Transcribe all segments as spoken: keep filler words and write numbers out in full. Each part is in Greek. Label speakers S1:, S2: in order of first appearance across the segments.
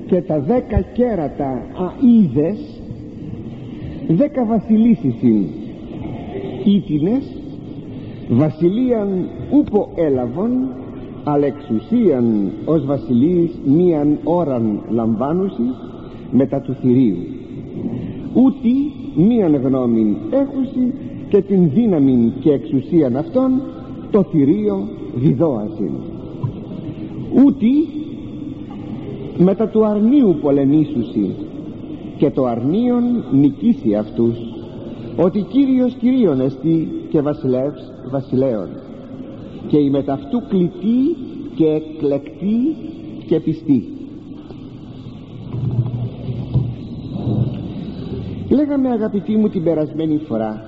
S1: και τα δέκα κέρατα αΐδες δέκα βασιλίσσεις είναι ήτινες βασιλείαν ούπο έλαβον αλλά εξουσίαν ως βασιλείς μίαν ώραν λαμβάνουσι μετά του θηρίου ούτι μίαν γνώμην έχουσι και την δύναμην και εξουσίαν αυτών το θηρίο διδώασιν ούτι μετά του αρνίου πολεμήσουσι και το αρνίον νικήσει αυτούς ότι Κύριος Κυρίων εστί και βασιλεύς βασιλέων και η μεταυτού κλητή και εκλεκτή και πιστή. Λέγαμε, αγαπητοί μου, την περασμένη φορά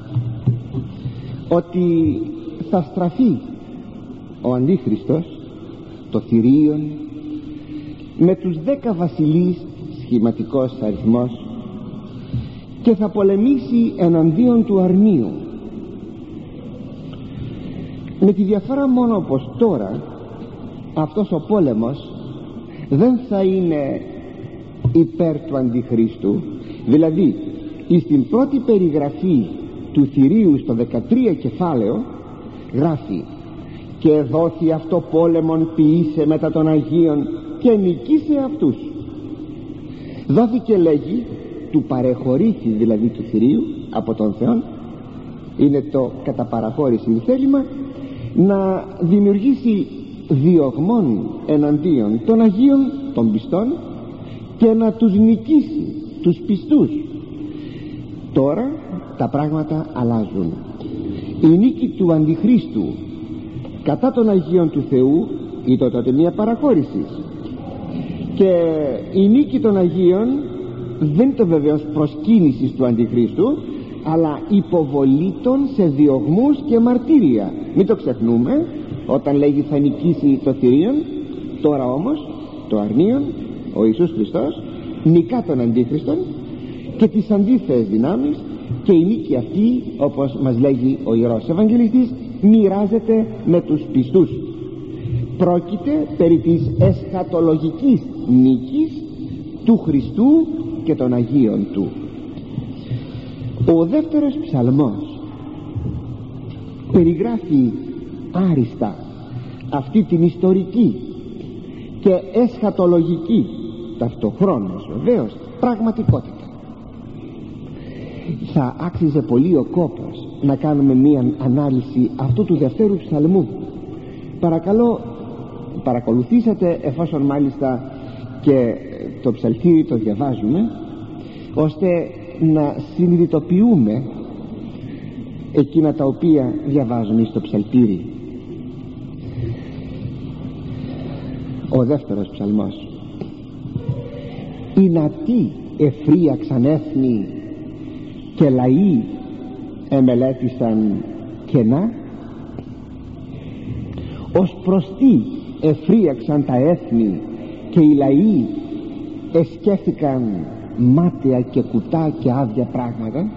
S1: ότι θα στραφεί ο Αντίχριστος, το θηρίον, με τους δέκα βασιλείς, σχηματικός αριθμός, και θα πολεμήσει εναντίον του αρνίου, με τη διαφορά μόνο πως τώρα αυτός ο πόλεμος δεν θα είναι υπέρ του Αντιχρίστου. Δηλαδή στην πρώτη περιγραφή του θηρίου στο δεκατρία κεφάλαιο γράφει «Και δόθη αυτό πόλεμον ποιήσε μετά των Αγίων και νικήσε αυτούς». Δόθηκε, λέγει, του παρεχωρήθη δηλαδή του θηρίου από τον Θεό, είναι το κατά παραχώρηση θέλημα, να δημιουργήσει διωγμών εναντίον των Αγίων των πιστών και να τους νικήσει τους πιστούς. Τώρα τα πράγματα αλλάζουν. Η νίκη του Αντιχρίστου κατά των Αγίων του Θεού ήταν τότε μια παραχώρηση, και η νίκη των Αγίων δεν είναι βεβαίως προσκύνησης του Αντιχρίστου, αλλά υποβολή των σε διωγμούς και μαρτύρια. Μην το ξεχνούμε όταν λέγει θα νικήσει το θηρίον. Τώρα όμως το αρνίον, ο Ιησούς Χριστός, νικά τον Αντίχριστον και τις αντίθετες δυνάμεις, και η νίκη αυτή, όπως μας λέγει ο Ιερός Ευαγγελιστής, μοιράζεται με τους πιστούς. Πρόκειται περί της εσχατολογικής νίκης του Χριστού και των Αγίων του. Ο δεύτερος ψαλμός περιγράφει άριστα αυτή την ιστορική και εσχατολογική ταυτοχρόνως βεβαίως πραγματικότητα. Θα άξιζε πολύ ο κόπος να κάνουμε μία ανάλυση αυτού του δευτέρου ψαλμού. Παρακαλώ παρακολουθήσατε, εφόσον μάλιστα και το ψαλτήρι το διαβάζουμε, ώστε να συνειδητοποιούμε εκείνα τα οποία διαβάζουμε στο ψαλτήρι. Ο δεύτερος ψαλμός: «Ινατί εφρίαξαν έθνη και λαοί εμελέτησαν κενά, ως προς τι εφρίαξαν τα έθνη και οι λαοί εσκέφθηκαν μάταια και κουτά και άδεια πράγματα».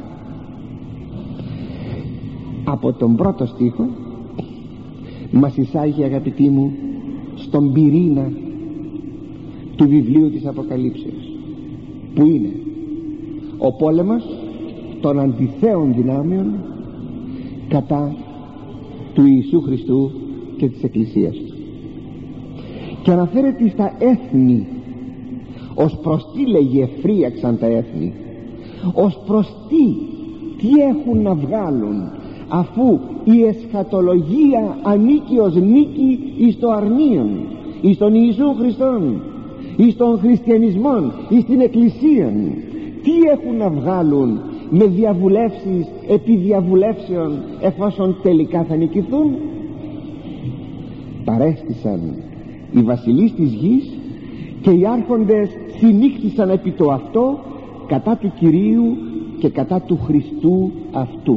S1: Από τον πρώτο στίχο μας εισάγει, αγαπητοί μου, στον πυρήνα του βιβλίου της Αποκαλύψεως, που είναι ο πόλεμος των αντιθέων δυνάμεων κατά του Ιησού Χριστού και της Εκκλησίας του, και αναφέρεται στα έθνη. Ως προς τι, λέγει, εφρίαξαν τα έθνη, ως προς τι, τι έχουν να βγάλουν, αφού η εσχατολογία ανήκει ως νίκη εις το αρνίον, εις τον Ιησού Χριστόν, εις τον χριστιανισμόν, εις την Εκκλησία. Τι έχουν να βγάλουν με διαβουλεύσεις επί διαβουλεύσεων, εφόσον τελικά θα νικηθούν? Παρέστησαν οι βασιλείς της γης και οι άρχοντες συνήχθησαν επί το αυτό κατά του Κυρίου και κατά του Χριστού αυτού.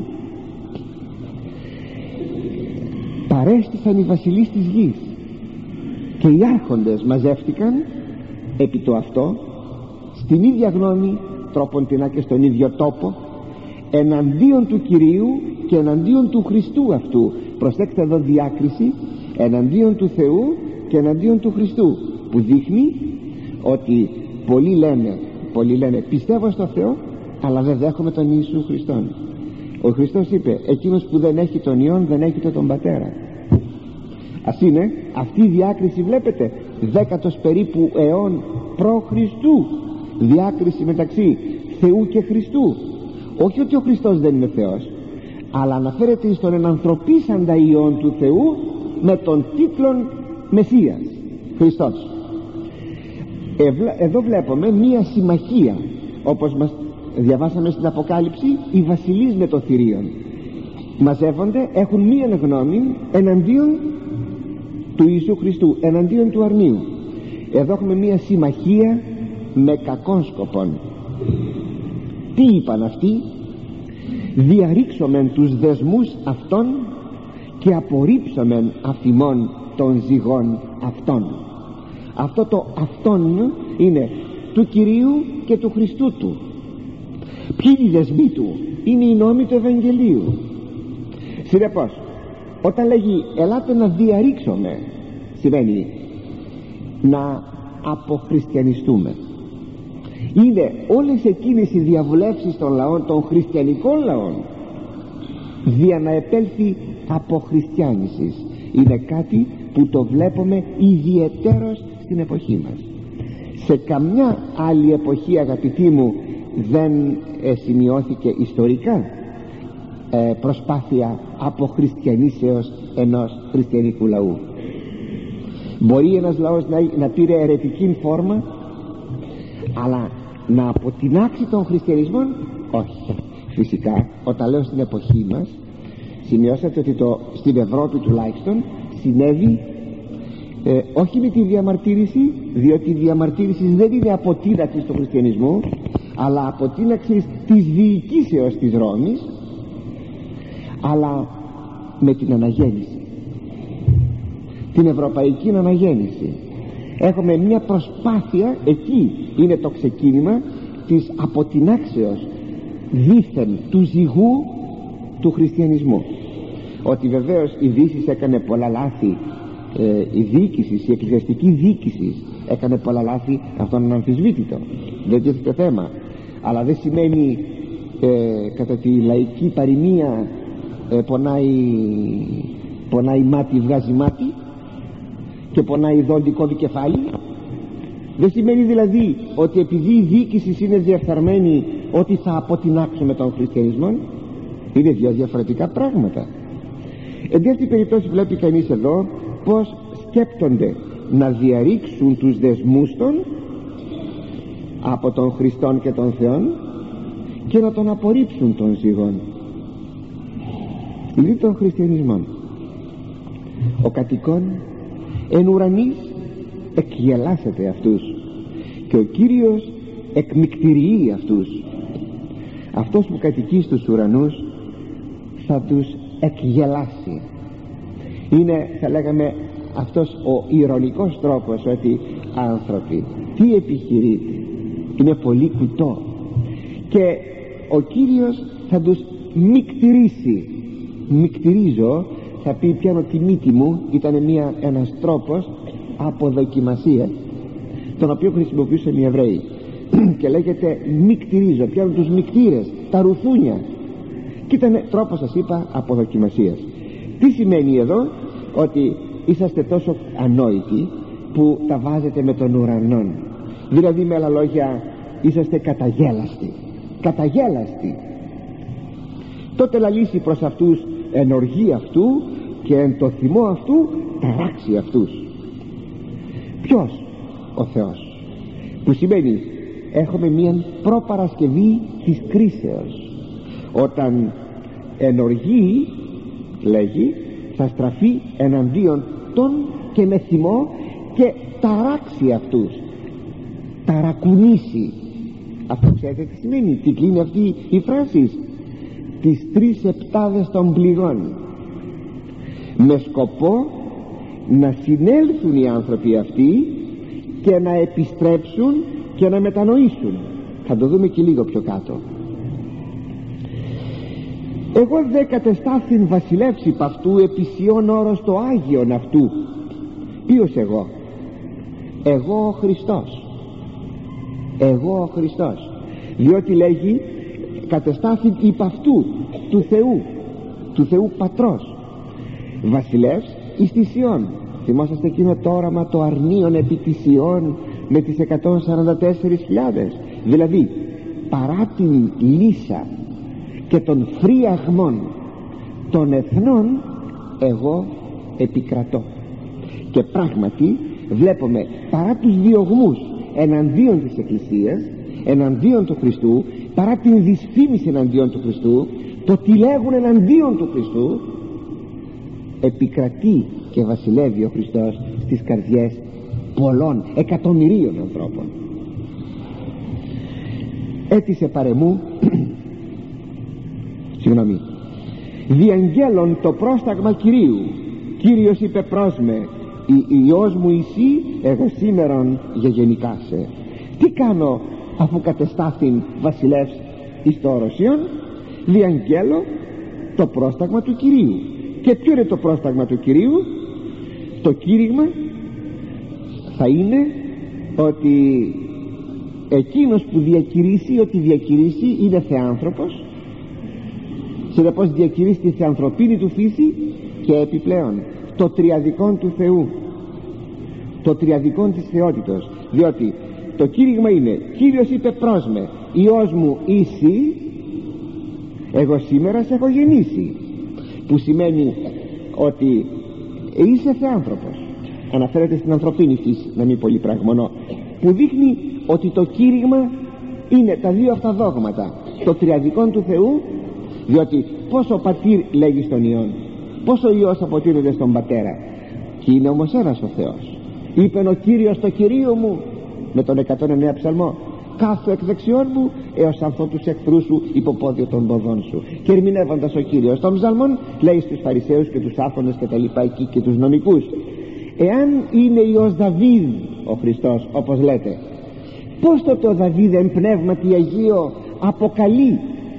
S1: Παρέστησαν οι βασιλείς της γης και οι άρχοντες μαζεύτηκαν επί το αυτό, στην ίδια γνώμη, τρόπον τεινά και στον ίδιο τόπο, εναντίον του Κυρίου και εναντίον του Χριστού αυτού. Προσέξτε εδώ διάκριση, εναντίον του Θεού και εναντίον του Χριστού, που δείχνει ότι πολλοί λένε, πολλοί λένε πιστεύω στο Θεό αλλά δεν δέχομαι τον Ιησού Χριστόν. Ο Χριστός είπε εκείνος που δεν έχει τον Υιόν δεν έχει τον Πατέρα. Ας είναι αυτή η διάκριση, βλέπετε, δέκατος περίπου αιών προ Χριστού, διάκριση μεταξύ Θεού και Χριστού. Όχι ότι ο Χριστός δεν είναι Θεός, αλλά αναφέρεται στον ενανθρωπίσαντα Υιόν του Θεού με τον τίτλον Μεσσίας, Χριστός. Εδώ βλέπουμε μία συμμαχία, όπως μας διαβάσαμε στην Αποκάλυψη, οι βασιλείς με το θηρίον μαζεύονται, έχουν μία γνώμη εναντίον του Ιησού Χριστού, εναντίον του αρνίου. Εδώ έχουμε μία συμμαχία με κακών σκοπών. Τι είπαν αυτοί? Διαρρήξομεν τους δεσμούς αυτών και απορρίψομεν αφημών των ζυγών αυτών. Αυτό το αυτόν είναι του Κυρίου και του Χριστού του. Ποιοι είναι οι δεσμοί του? Είναι οι νόμοι του Ευαγγελίου. Συνεπώς, όταν λέγει ελάτε να διαρρήξουμε, σημαίνει να αποχριστιανιστούμε. Είναι όλες εκείνες οι διαβουλεύσεις των λαών, των χριστιανικών λαών, δια να επέλθει αποχριστιάνησης. Είναι κάτι που το βλέπουμε ιδιαιτέρως στην εποχή μας. Σε καμιά άλλη εποχή, αγαπητοί μου, δεν ε, σημειώθηκε ιστορικά ε, προσπάθεια αποχριστιανήσεως ενός χριστιανικού λαού. Μπορεί ένας λαός να, να πήρε αιρετική φόρμα, αλλά να αποτινάξει τον χριστιανισμό, όχι. Φυσικά, όταν λέω στην εποχή μας, σημειώσατε ότι το, στην Ευρώπη τουλάχιστον συνέβη ε, όχι με τη διαμαρτύρηση, διότι η διαμαρτύρηση δεν είναι αποτείναξη του χριστιανισμού, αλλά αποτείναξη της διοικήσεως της Ρώμης, αλλά με την αναγέννηση, την ευρωπαϊκή αναγέννηση. Έχουμε μια προσπάθεια, εκεί είναι το ξεκίνημα της αποτινάξεως δήθεν του ζυγού του χριστιανισμού. Ότι βεβαίως η Δύση έκανε πολλά λάθη, ε, η διοίκηση, η εκκλησιαστική διοίκηση έκανε πολλά λάθη, αυτό είναι αμφισβήτητο, δεν τίθεται θέμα, αλλά δεν σημαίνει ε, κατά τη λαϊκή παροιμία ε, πονάει, πονάει μάτι βγάζει μάτι και πονάει δόντικο κεφάλι. Δεν σημαίνει δηλαδή ότι επειδή η διοίκηση είναι διεφθαρμένη ότι θα αποτινάξουμε τον χριστιανισμό. Είναι δύο διαφορετικά πράγματα. Εν αυτή περιπτώσει βλέπει κανείς εδώ πως σκέπτονται να διαρρήξουν τους δεσμούς των από τον Χριστόν και τον Θεόν και να τον απορρίψουν των ζυγών. Λύ των χριστιανισμών ο κατοικών εν ουρανής εκγελάσεται αυτούς και ο Κύριος εκμυκτηριεί αυτούς. Αυτός που κατοικεί στους ουρανούς θα τους εκγελάσει. Είναι, θα λέγαμε, αυτός ο ηρωνικός τρόπος ότι άνθρωποι τι επιχειρείτε, είναι πολύ κουτό, και ο Κύριος θα τους μυκτηρίσει. Μυκτηρίζω, θα πει, πιάνω τη μύτη μου, ήταν μια, ένας τρόπος αποδοκιμασίας τον οποίο χρησιμοποιούσαν οι Εβραίοι και λέγεται μυκτηρίζω, πιάνω τους μυκτήρες, τα ρουθούνια, και ήταν τρόπος, σας είπα, αποδοκιμασίας. Τι σημαίνει εδώ? Ότι είσαστε τόσο ανόητοι που τα βάζετε με τον ουρανόν, δηλαδή με άλλα λόγια είσαστε καταγέλαστοι, καταγέλαστοι. Τότε λαλήσει προς αυτούς εν οργή αυτού και εν το θυμό αυτού ταράξει αυτούς. Ποιος? Ο Θεός, που σημαίνει έχουμε μια προπαρασκευή της κρίσεως. Όταν εν οργή, λέγει, θα στραφεί εναντίον των και με θυμό και ταράξει αυτούς, ταρακουνήσει. Αυτό ξέρετε τι σημαίνει, τι κλείνει αυτή η φράση? Τις τρεις επτάδες των πληγών, με σκοπό να συνέλθουν οι άνθρωποι αυτοί και να επιστρέψουν και να μετανοήσουν. Θα το δούμε και λίγο πιο κάτω. Εγώ δε κατεστάθην βασιλεύσει π' αυτού επισιών όρος το Άγιον αυτού. Ποιος εγώ? Εγώ ο Χριστός, εγώ ο Χριστός, διότι λέγει κατεστάθη υπ' αυτού του Θεού, του Θεού Πατρός, βασιλεύς εις τη Σιών. Θυμόσαστε εκείνο το όραμα το αρνίον επί τη Σιών με τις εκατόν σαράντα τέσσερις χιλιάδες, δηλαδή παρά την λύσα και των φρίαγμων των εθνών εγώ επικρατώ. Και πράγματι βλέπουμε παρά τους διωγμούς εναντίον της Εκκλησίας, εναντίον του Χριστού, παρά την δυσφήμιση εναντίον του Χριστού, το τι λέγουν εναντίον του Χριστού, επικρατεί και βασιλεύει ο Χριστός στις καρδιές πολλών εκατομμυρίων ανθρώπων. Έτησε παρεμού συγγνώμη διαγγέλων το πρόσταγμα Κυρίου. Κύριος είπε προς με, η Υιός μου εσύ, εγώ σήμερον γεγεννικάσαι. Τι κάνω αφού κατεστάθην βασιλεύς εις το οροσίον? Διαγγέλω το πρόσταγμα του Κυρίου. Και ποιο είναι το πρόσταγμα του Κυρίου? Το κήρυγμα θα είναι ότι εκείνος που διακηρύσει, ότι διακηρύσει είναι θεάνθρωπος, συνεπώς διακηρύσει τη θεανθρωπίνη του φύση και επιπλέον το τριαδικόν του Θεού, το τριαδικόν της θεότητος, διότι το κήρυγμα είναι Κύριος είπε προς με, Υιός μου είσαι, εγώ σήμερα σε έχω γεννήσει, που σημαίνει ότι είσαι θεάνθρωπος, αναφέρεται στην ανθρωπίνη φύση, να μην πολύ πραγμονώ, που δείχνει ότι το κήρυγμα είναι τα δύο αυτά δόγματα, το τριαδικόν του Θεού, διότι πως ο πατήρ λέγει στον Υιόν, πως ο Υιός αποτείνεται στον Πατέρα, και είναι όμως ένας ο Θεός. Είπεν ο Κύριος το Κυρίο μου, με τον εκατόν εννέα ψαλμό, κάθω εκ δεξιών μου έως ανθώ τους εχθρούς σου υποπόδιο των ποδών σου. Και ερμηνεύοντας ο Κύριος των ψαλμών λέει στους Φαρισαίους και τους άφωνες και τα λοιπά εκεί και τους νομικούς, εάν είναι Υιός Δαβίδ ο Χριστός όπως λέτε, πως τότε ο Δαβίδ εν πνεύματι Αγίο αποκαλεί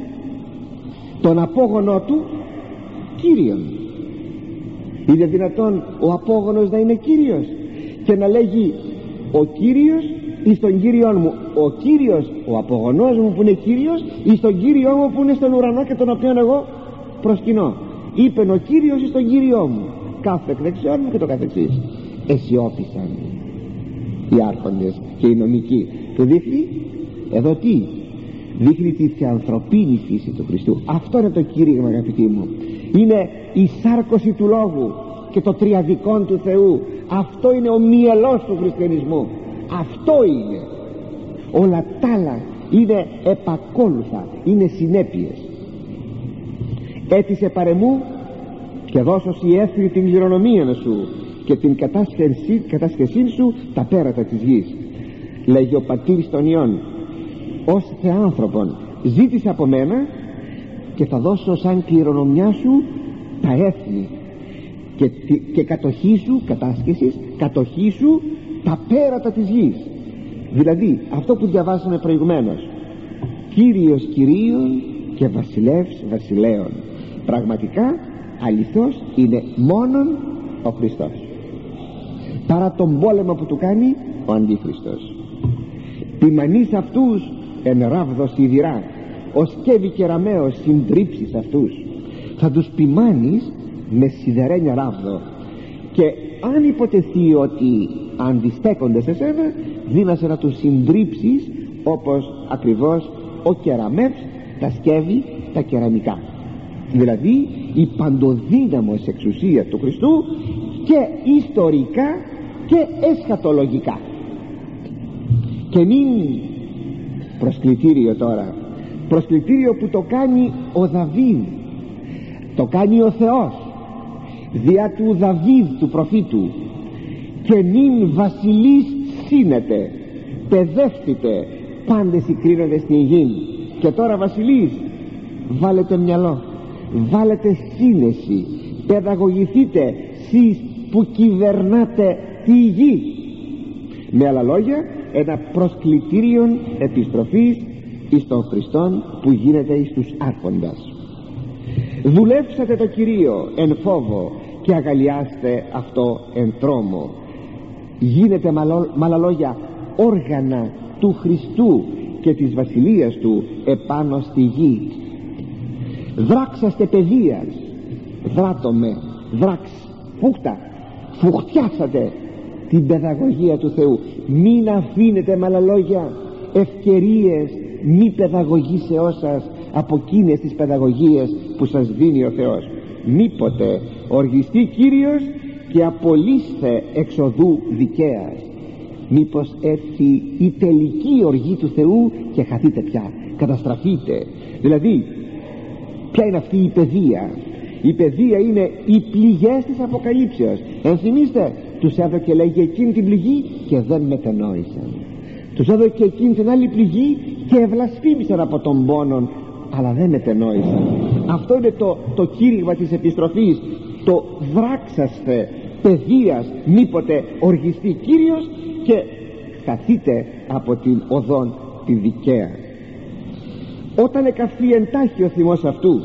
S1: τον απόγονό του Κύριον? Είναι δυνατόν ο απόγονος να είναι Κύριος και να λέγει ο Κύριος εις τον Κύριον μου, ο Κύριος, ο απογονός μου που είναι Κύριος, εις τον Κύριό μου που είναι στον ουρανό και τον οποίον εγώ προσκυνώ? Είπεν ο Κύριος εις τον Κύριό μου, κάθε εκ δεξιών μου και το καθεξής. Εσιώπησαν οι άρχοντες και οι νομικοί. Του δείχνει εδώ τι? Δείχνει τη θεανθρωπίνη φύση του Χριστού. Αυτό είναι το κήρυγμα, αγαπητοί μου. Είναι η σάρκωση του Λόγου και το τριαδικόν του Θεού. Αυτό είναι ο μυελός του χριστιανισμού. Αυτό είναι. Όλα τα άλλα είναι επακόλουθα, είναι συνέπειες. Έτησε παρεμού και δώσω η έθρη την κληρονομία σου και την κατάσχεσή, κατάσχεσή σου τα πέρατα της γης. Λέγει ο πατήρ των Υιών, ως θεάνθρωπον ζήτησε από μένα και θα δώσω σαν κληρονομιά σου τα έθνη και, και κατοχή σου, κατάσχεσης, κατοχή σου τα πέρατα της γης. Δηλαδή αυτό που διαβάσαμε προηγουμένως, Κύριος Κυρίων και βασιλεύς βασιλέων. Πραγματικά αληθώς είναι μόνον ο Χριστός, παρά τον πόλεμο που του κάνει ο Αντίχριστος. Ποιμανείς αυτούς εν ράβδος σιδηρά, ως κέβη κεραμαίος συντρίψεις αυτούς. Θα τους ποιμάνεις με σιδερένια ράβδο, και αν υποτεθεί ότι αντιστέκονται σε σένα, δύνασε να τους συντρίψεις όπως ακριβώς ο κεραμεύς τα σκεύη τα κεραμικά. Δηλαδή η παντοδύναμος εξουσία του Χριστού και ιστορικά και εσχατολογικά. Και μην προσκλητήριο τώρα, προσκλητήριο που το κάνει ο Δαβίδ, το κάνει ο Θεός διά του Δαβίδ του προφήτου, και μην βασιλείς σύνετε, παιδεύτητε, πάντες συγκρίνονται στην γη. Και τώρα βασιλείς, βάλετε μυαλό, βάλετε σύνεση, παιδαγωγηθείτε σεις που κυβερνάτε τη γη. Με άλλα λόγια, ένα προσκλητήριον επιστροφής εις τον Χριστόν που γίνεται εις τους άρχοντας. Δουλεύσατε το Κυρίο εν φόβο και αγαλιάστε αυτό εν τρόμο. Γίνετε με άλλα λόγια όργανα του Χριστού και της Βασιλείας Του επάνω στη γη. Δράξαστε παιδείας, δράτομε, δράξ, φούχτα, φουχτιάσατε την παιδαγωγία του Θεού. Μην αφήνετε με άλλα λόγια ευκαιρίες μη παιδαγωγήσεώς σας από εκείνες τις παιδαγωγίες που σας δίνει ο Θεός. Μήποτε οργιστεί Κύριος και απολύστε εξοδού δικαίας. Μήπως έρθει η τελική οργή του Θεού και χαθείτε πια, καταστραφείτε. Δηλαδή ποια είναι αυτή η παιδεία? Η παιδεία είναι οι πληγές της Αποκαλύψεως. Ενθυμίστε, τους έδωκε λέγει εκείνη την πληγή και δεν μετενόησαν. Τους έδωκε εκείνη την άλλη πληγή και ευλασφήμισαν από τον πόνο, αλλά δεν μετενόησαν. Αυτό είναι το, το κήρυγμα της επιστροφής. Το δράξαστε παιδείας μήποτε οργιστεί Κύριος και χαθείτε από την οδόν τη δικαία. Όταν εκαυθεί εντάχει ο θυμός αυτού,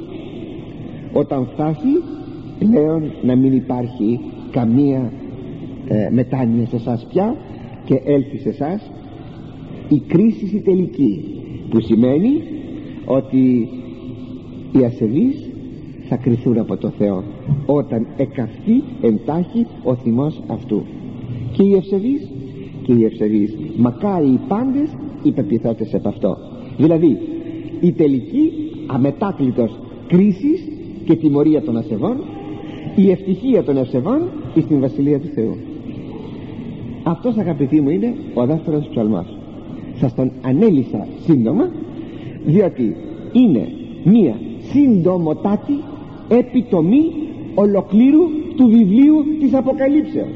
S1: όταν φτάσει λέω να μην υπάρχει καμία ε, μετάνοια σε εσάς πια και έλθει σε εσάς η κρίση η τελική, που σημαίνει ότι οι ασεβείς θα κριθούν από το Θεό όταν εκαυθεί εντάχει ο θυμός αυτού. Και οι ευσεβείς και οι ευσεβείς μακάρι οι πάντες οι πεποιθώτες επ' αυτό. Δηλαδή η τελική αμετάκλητος κρίσης και τιμωρία των ασεβών, η ευτυχία των ευσεβών στην Βασιλεία του Θεού. Αυτός, αγαπητοί μου, είναι ο δεύτερος ψαλμός. Σας τον ανέλησα σύντομα διότι είναι μία συντομοτάτη επιτομή ολοκλήρου του βιβλίου της Αποκαλύψεως,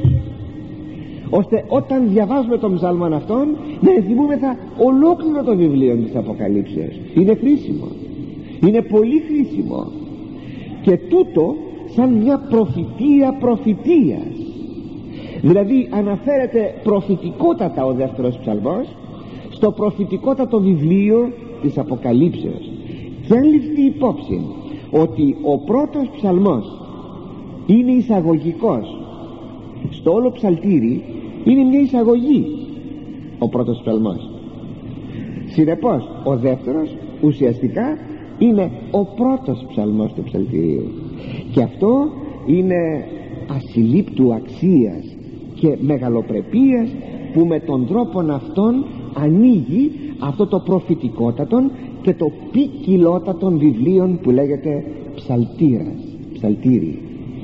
S1: ώστε όταν διαβάζουμε τον ψαλμόν αυτόν να ενθυμούμεθα ολόκληρο το βιβλίο της Αποκαλύψεως. Είναι χρήσιμο, είναι πολύ χρήσιμο, και τούτο σαν μια προφητεία προφητείας. Δηλαδή αναφέρεται προφητικότατα ο δεύτερος ψαλμός στο προφητικότατο βιβλίο της Αποκαλύψεως. Και αν ληφθεί υπόψη ότι ο πρώτος ψαλμός είναι εισαγωγικός στο όλο ψαλτήρι, είναι μια εισαγωγή ο πρώτος ψαλμός. Συνεπώς ο δεύτερος ουσιαστικά είναι ο πρώτος ψαλμός του ψαλτηρίου, και αυτό είναι ασυλλήπτου αξίας και μεγαλοπρεπίας που με τον τρόπον αυτόν ανοίγει αυτό το προφητικότατον και το ποικιλότατον βιβλίων που λέγεται ψαλτήρας, ψαλτήρι.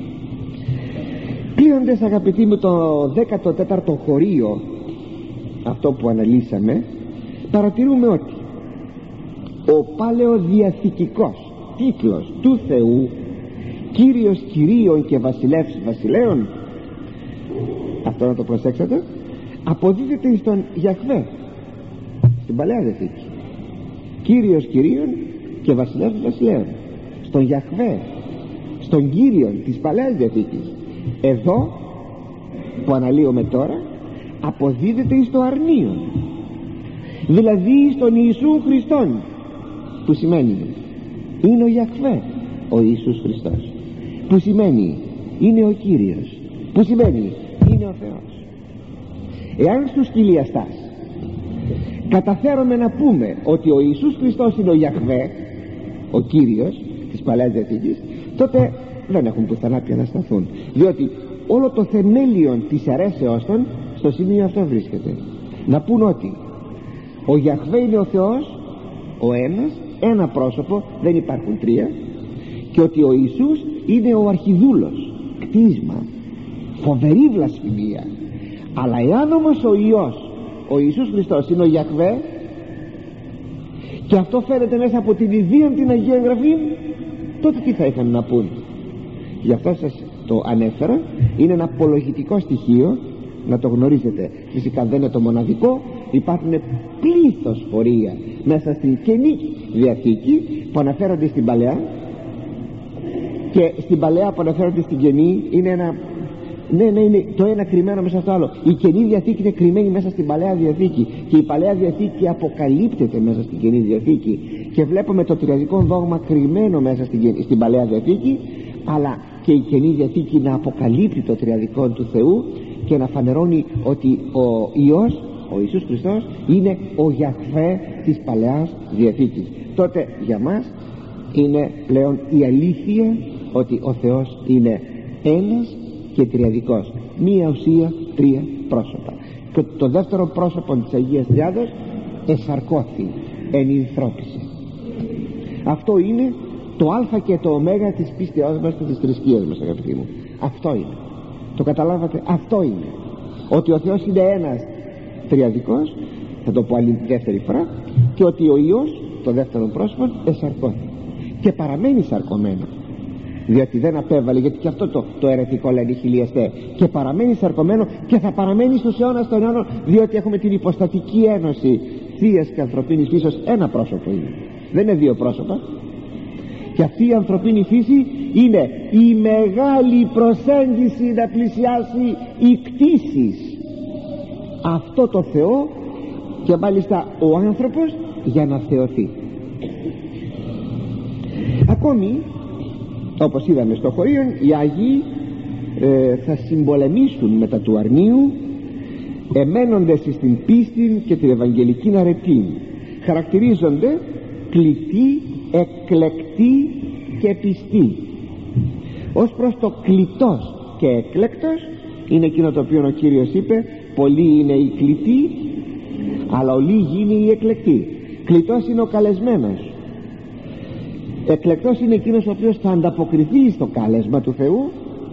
S1: Κλείνοντας, αγαπητοί μου, το δέκατο τέταρτο χωρίο, αυτό που αναλύσαμε, παρατηρούμε ότι ο παλαιοδιαθηκικός τίτλος του Θεού, Κύριος Κυρίων και Βασιλεύς Βασιλέων, αυτό να το προσέξετε, αποδίδεται στον Ιαχβέ στην Παλαιά Διαθήκη. Κύριος Κυρίων και Βασιλεύς Βασιλέων, στον Ιαχβέ, στον Κύριον της Παλαιάς Διαθήκης. Εδώ που αναλύουμε τώρα αποδίδεται στο αρνίον, δηλαδή στον Ιησού Χριστόν, που σημαίνει είναι ο Ιαχβέ ο Ιησούς Χριστός, που σημαίνει είναι ο Κύριος, που σημαίνει είναι ο Θεός. Εάν στους χιλιαστάς καταφέρουμε να πούμε ότι ο Ιησούς Χριστός είναι ο Ιαχβέ, ο Κύριος της Παλαιάς Διαθήκης, τότε δεν έχουν πουθενά πια να σταθούν, διότι όλο το θεμέλιο της αιρέσεώς των στο σημείο αυτό βρίσκεται. Να πούν ότι ο Ιαχβέ είναι ο Θεός, ο ένας, ένα πρόσωπο, δεν υπάρχουν τρία, και ότι ο Ιησούς είναι ο αρχιδούλος, κτίσμα, φοβερή βλασφημία. Αλλά εάν όμως ο Υιός, ο Ιησούς Χριστός, είναι ο Ιαχβέ, και αυτό φαίνεται μέσα από την ιδίαν την Αγία Γραφή, τότε τι θα είχαν να πούν? Γι' αυτό σας το ανέφερα, είναι ένα απολογητικό στοιχείο να το γνωρίζετε. Φυσικά δεν είναι το μοναδικό, υπάρχουν πλήθος φορεία μέσα στην Καινή Διαθήκη που αναφέρονται στην Παλαιά, και στην Παλαιά που αναφέρονται στην Καινή είναι ένα, ναι, ναι, είναι το ένα κρυμμένο μέσα στο άλλο. Η Καινή Διαθήκη είναι κρυμμένη μέσα στην Παλαιά Διαθήκη, και η Παλαιά Διαθήκη αποκαλύπτεται μέσα στην Καινή Διαθήκη, και βλέπουμε το τριαδικό δόγμα κρυμμένο μέσα στην, στην Παλαιά Διαθήκη, αλλά και η Καινή Διαθήκη να αποκαλύπτει το τριαδικό του Θεού και να φανερώνει ότι ο Υιός ο Ιησούς Χριστός είναι ο Γιαχβέ της Παλαιάς Διαθήκης, τότε για μας είναι πλέον η αλήθεια ότι ο Θεός είναι ένας και τριαδικός, μία ουσία, τρία πρόσωπα. Και το δεύτερο πρόσωπο της Αγίας Τριάδος εσαρκώθη, ενυνθρώπισε. Αυτό είναι το α και το ω της πίστεώς μας και της θρησκείας μας, αγαπητοί μου. Αυτό είναι, το καταλάβατε? Αυτό είναι, ότι ο Θεός είναι ένας τριαδικός, θα το πω άλλη δεύτερη φορά, και ότι ο Υιός, το δεύτερο πρόσωπο, εσαρκώθη και παραμένει σαρκωμένο, διότι δεν απέβαλε, γιατί και αυτό το, το αιρετικό λένε οι χιλιαστέ, και παραμένει σαρκωμένο και θα παραμένει στους αιώνας των αιώνων, διότι έχουμε την υποστατική ένωση θείας και ανθρωπίνης φύσεως. Ένα πρόσωπο είναι, δεν είναι δύο πρόσωπα. Και αυτή η ανθρωπίνη φύση είναι η μεγάλη προσέγγιση να πλησιάσει οι κτήσεις αυτό το Θεό, και μάλιστα ο άνθρωπος για να θεωθεί. Ακόμη, όπως είδαμε στο χωρίον, οι Άγιοι ε, θα συμπολεμήσουν μετά του αρνίου, εμένοντες στην πίστη και την Ευαγγελική αρετή. Χαρακτηρίζονται κλητοί, εκλεκτοί και πιστοί. Ως προς το κλητός και εκλέκτος είναι εκείνο το οποίο ο Κύριος είπε: πολλοί είναι οι κλητοί, αλλά ο λίγοι είναι οι εκλεκτοί. Κλητός είναι ο καλεσμένος, εκλεκτός είναι εκείνος ο οποίος θα ανταποκριθεί στο κάλεσμα του Θεού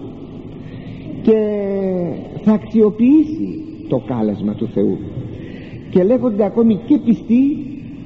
S1: και θα αξιοποιήσει το κάλεσμα του Θεού. Και λέγονται ακόμη και πιστοί,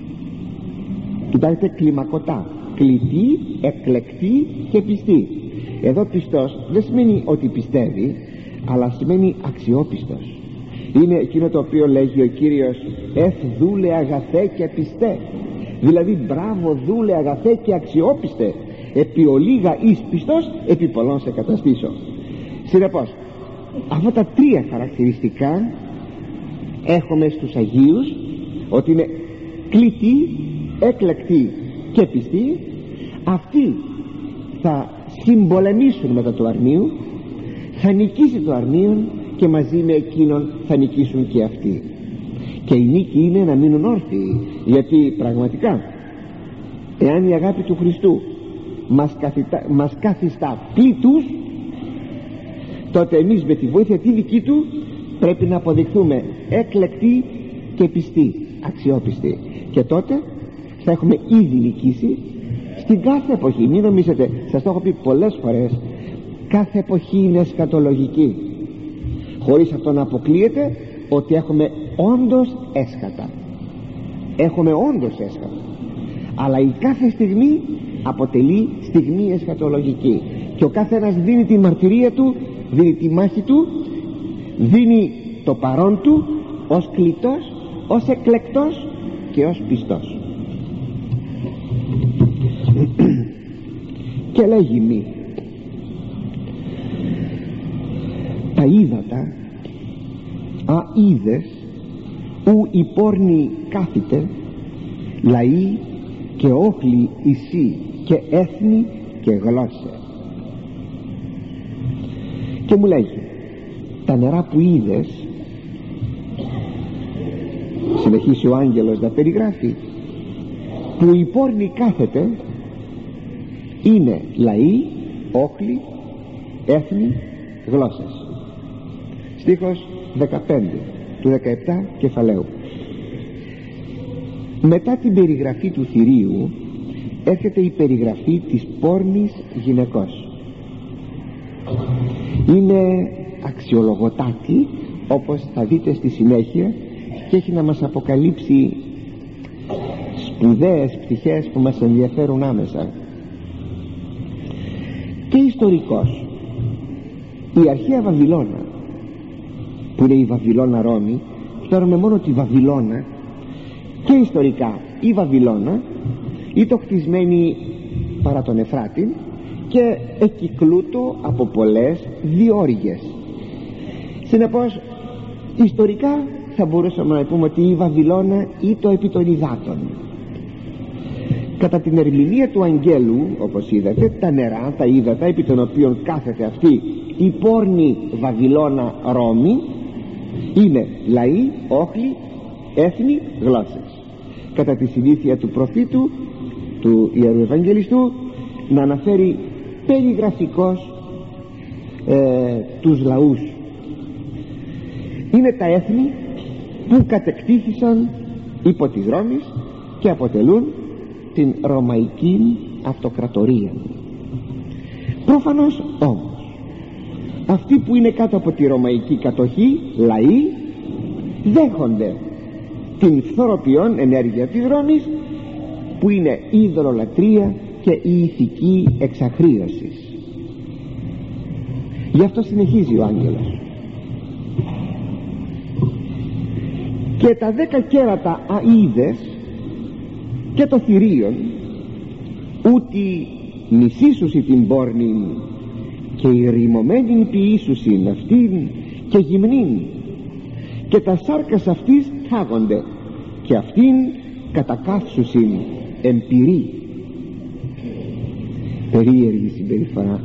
S1: κοιτάξτε, κλιμακωτά: κλητοί, εκλεκτοί και πιστοί. Εδώ πιστός δεν σημαίνει ότι πιστεύει, αλλά σημαίνει αξιόπιστος. Είναι εκείνο το οποίο λέγει ο Κύριος: εφ δούλε αγαθέ και πιστέ, δηλαδή μπράβο δούλε αγαθέ και αξιόπιστε, επί ολίγα εις πιστός, επί πολλών σε καταστήσω. Συνεπώς αυτά τα τρία χαρακτηριστικά έχουμε στους Αγίους, ότι είναι κλητοί, εκλεκτοί και πιστοί. Αυτοί θα συμπολεμήσουν μετά του αρνίου, θα νικήσει το αρνίον και μαζί με εκείνον θα νικήσουν και αυτοί. Και η νίκη είναι να μείνουν όρθιοι, γιατί πραγματικά εάν η αγάπη του Χριστού μας, καθιστά, μας καθιστά πλήτους, τότε εμείς με τη βοήθεια τη δική του πρέπει να αποδειχθούμε εκλεκτοί και πιστοί, αξιόπιστοι, και τότε θα έχουμε ήδη νικήσει στην κάθε εποχή. Μην νομίζετε, σας το έχω πει πολλές φορές, κάθε εποχή είναι εσκατολογική, χωρίς αυτό να αποκλείεται ότι έχουμε όντως έσχατα, έχουμε όντως έσχατα, αλλά η κάθε στιγμή αποτελεί στιγμή εσχατολογική, και ο κάθε ένας δίνει τη μαρτυρία του, δίνει τη μάχη του, δίνει το παρόν του ως κλητός, ως εκλεκτός και ως πιστός. Και λέγει μη τα ύδατα α είδες ου η πόρνη κάθητε, λαοί και όχλοι ισί και έθνη και γλώσσε. Και μου λέγει τα νερά που είδες, συνεχίσει ο άγγελος να περιγράφει, που η πόρνη κάθεται, είναι λαοί, όχλοι, έθνη, γλώσσες. Στίχος δεκαπέντε του δεκαεπτά κεφαλαίου. Μετά την περιγραφή του θηρίου έρχεται η περιγραφή της πόρνης γυναικός. Είναι αξιολογοτάτη, όπως θα δείτε στη συνέχεια, και έχει να μας αποκαλύψει σπουδαίες πτυχές που μας ενδιαφέρουν άμεσα. Και ιστορικός, η αρχαία Βαβυλώνα, που είναι η Βαβυλώνα Ρώμη, ξέρουμε μόνο τη Βαβυλώνα, και ιστορικά η Βαβυλώνα ήταν χτισμένη παρά τον Εφράτη και εκυκλούτο από πολλές διόρυγες. Συνεπώς ιστορικά θα μπορούσαμε να πούμε ότι η Βαβυλώνα ήταν επί των υδάτων. Κατά την ερμηνεία του αγγέλου, όπως είδατε, τα νερά, τα ύδατα επί των οποίων κάθεται αυτή η πόρνη Βαβυλώνα Ρώμη, Είναι λαοί, όχλοι, έθνη, γλώσσες. Κατά τη συνήθεια του προφήτου, του Ιερού Ευαγγελιστού, να αναφέρει περιγραφικώς ε, τους λαούς. Είναι τα έθνη που κατεκτήθησαν υπό της Ρώμης και αποτελούν την Ρωμαϊκή Αυτοκρατορία. Προφανώς όμως αυτοί που είναι κάτω από τη Ρωμαϊκή κατοχή, λαοί, δέχονται την φθοροποιών ενέργεια της Ρώμης, που είναι η ειδωλολατρία και η ηθική εξαχρίωση. Γι' αυτό συνεχίζει ο άγγελος: και τα δέκα κέρατα αΐδες και το θηρίον, ούτι μισήσουσι την πόρνην και η ρημωμένην ποιήσουσιν αυτήν και γυμνήν, και τα σάρκας αυτής θάγονται και αυτήν κατακάψουσιν εμπειρή. Περίεργη συμπεριφορά.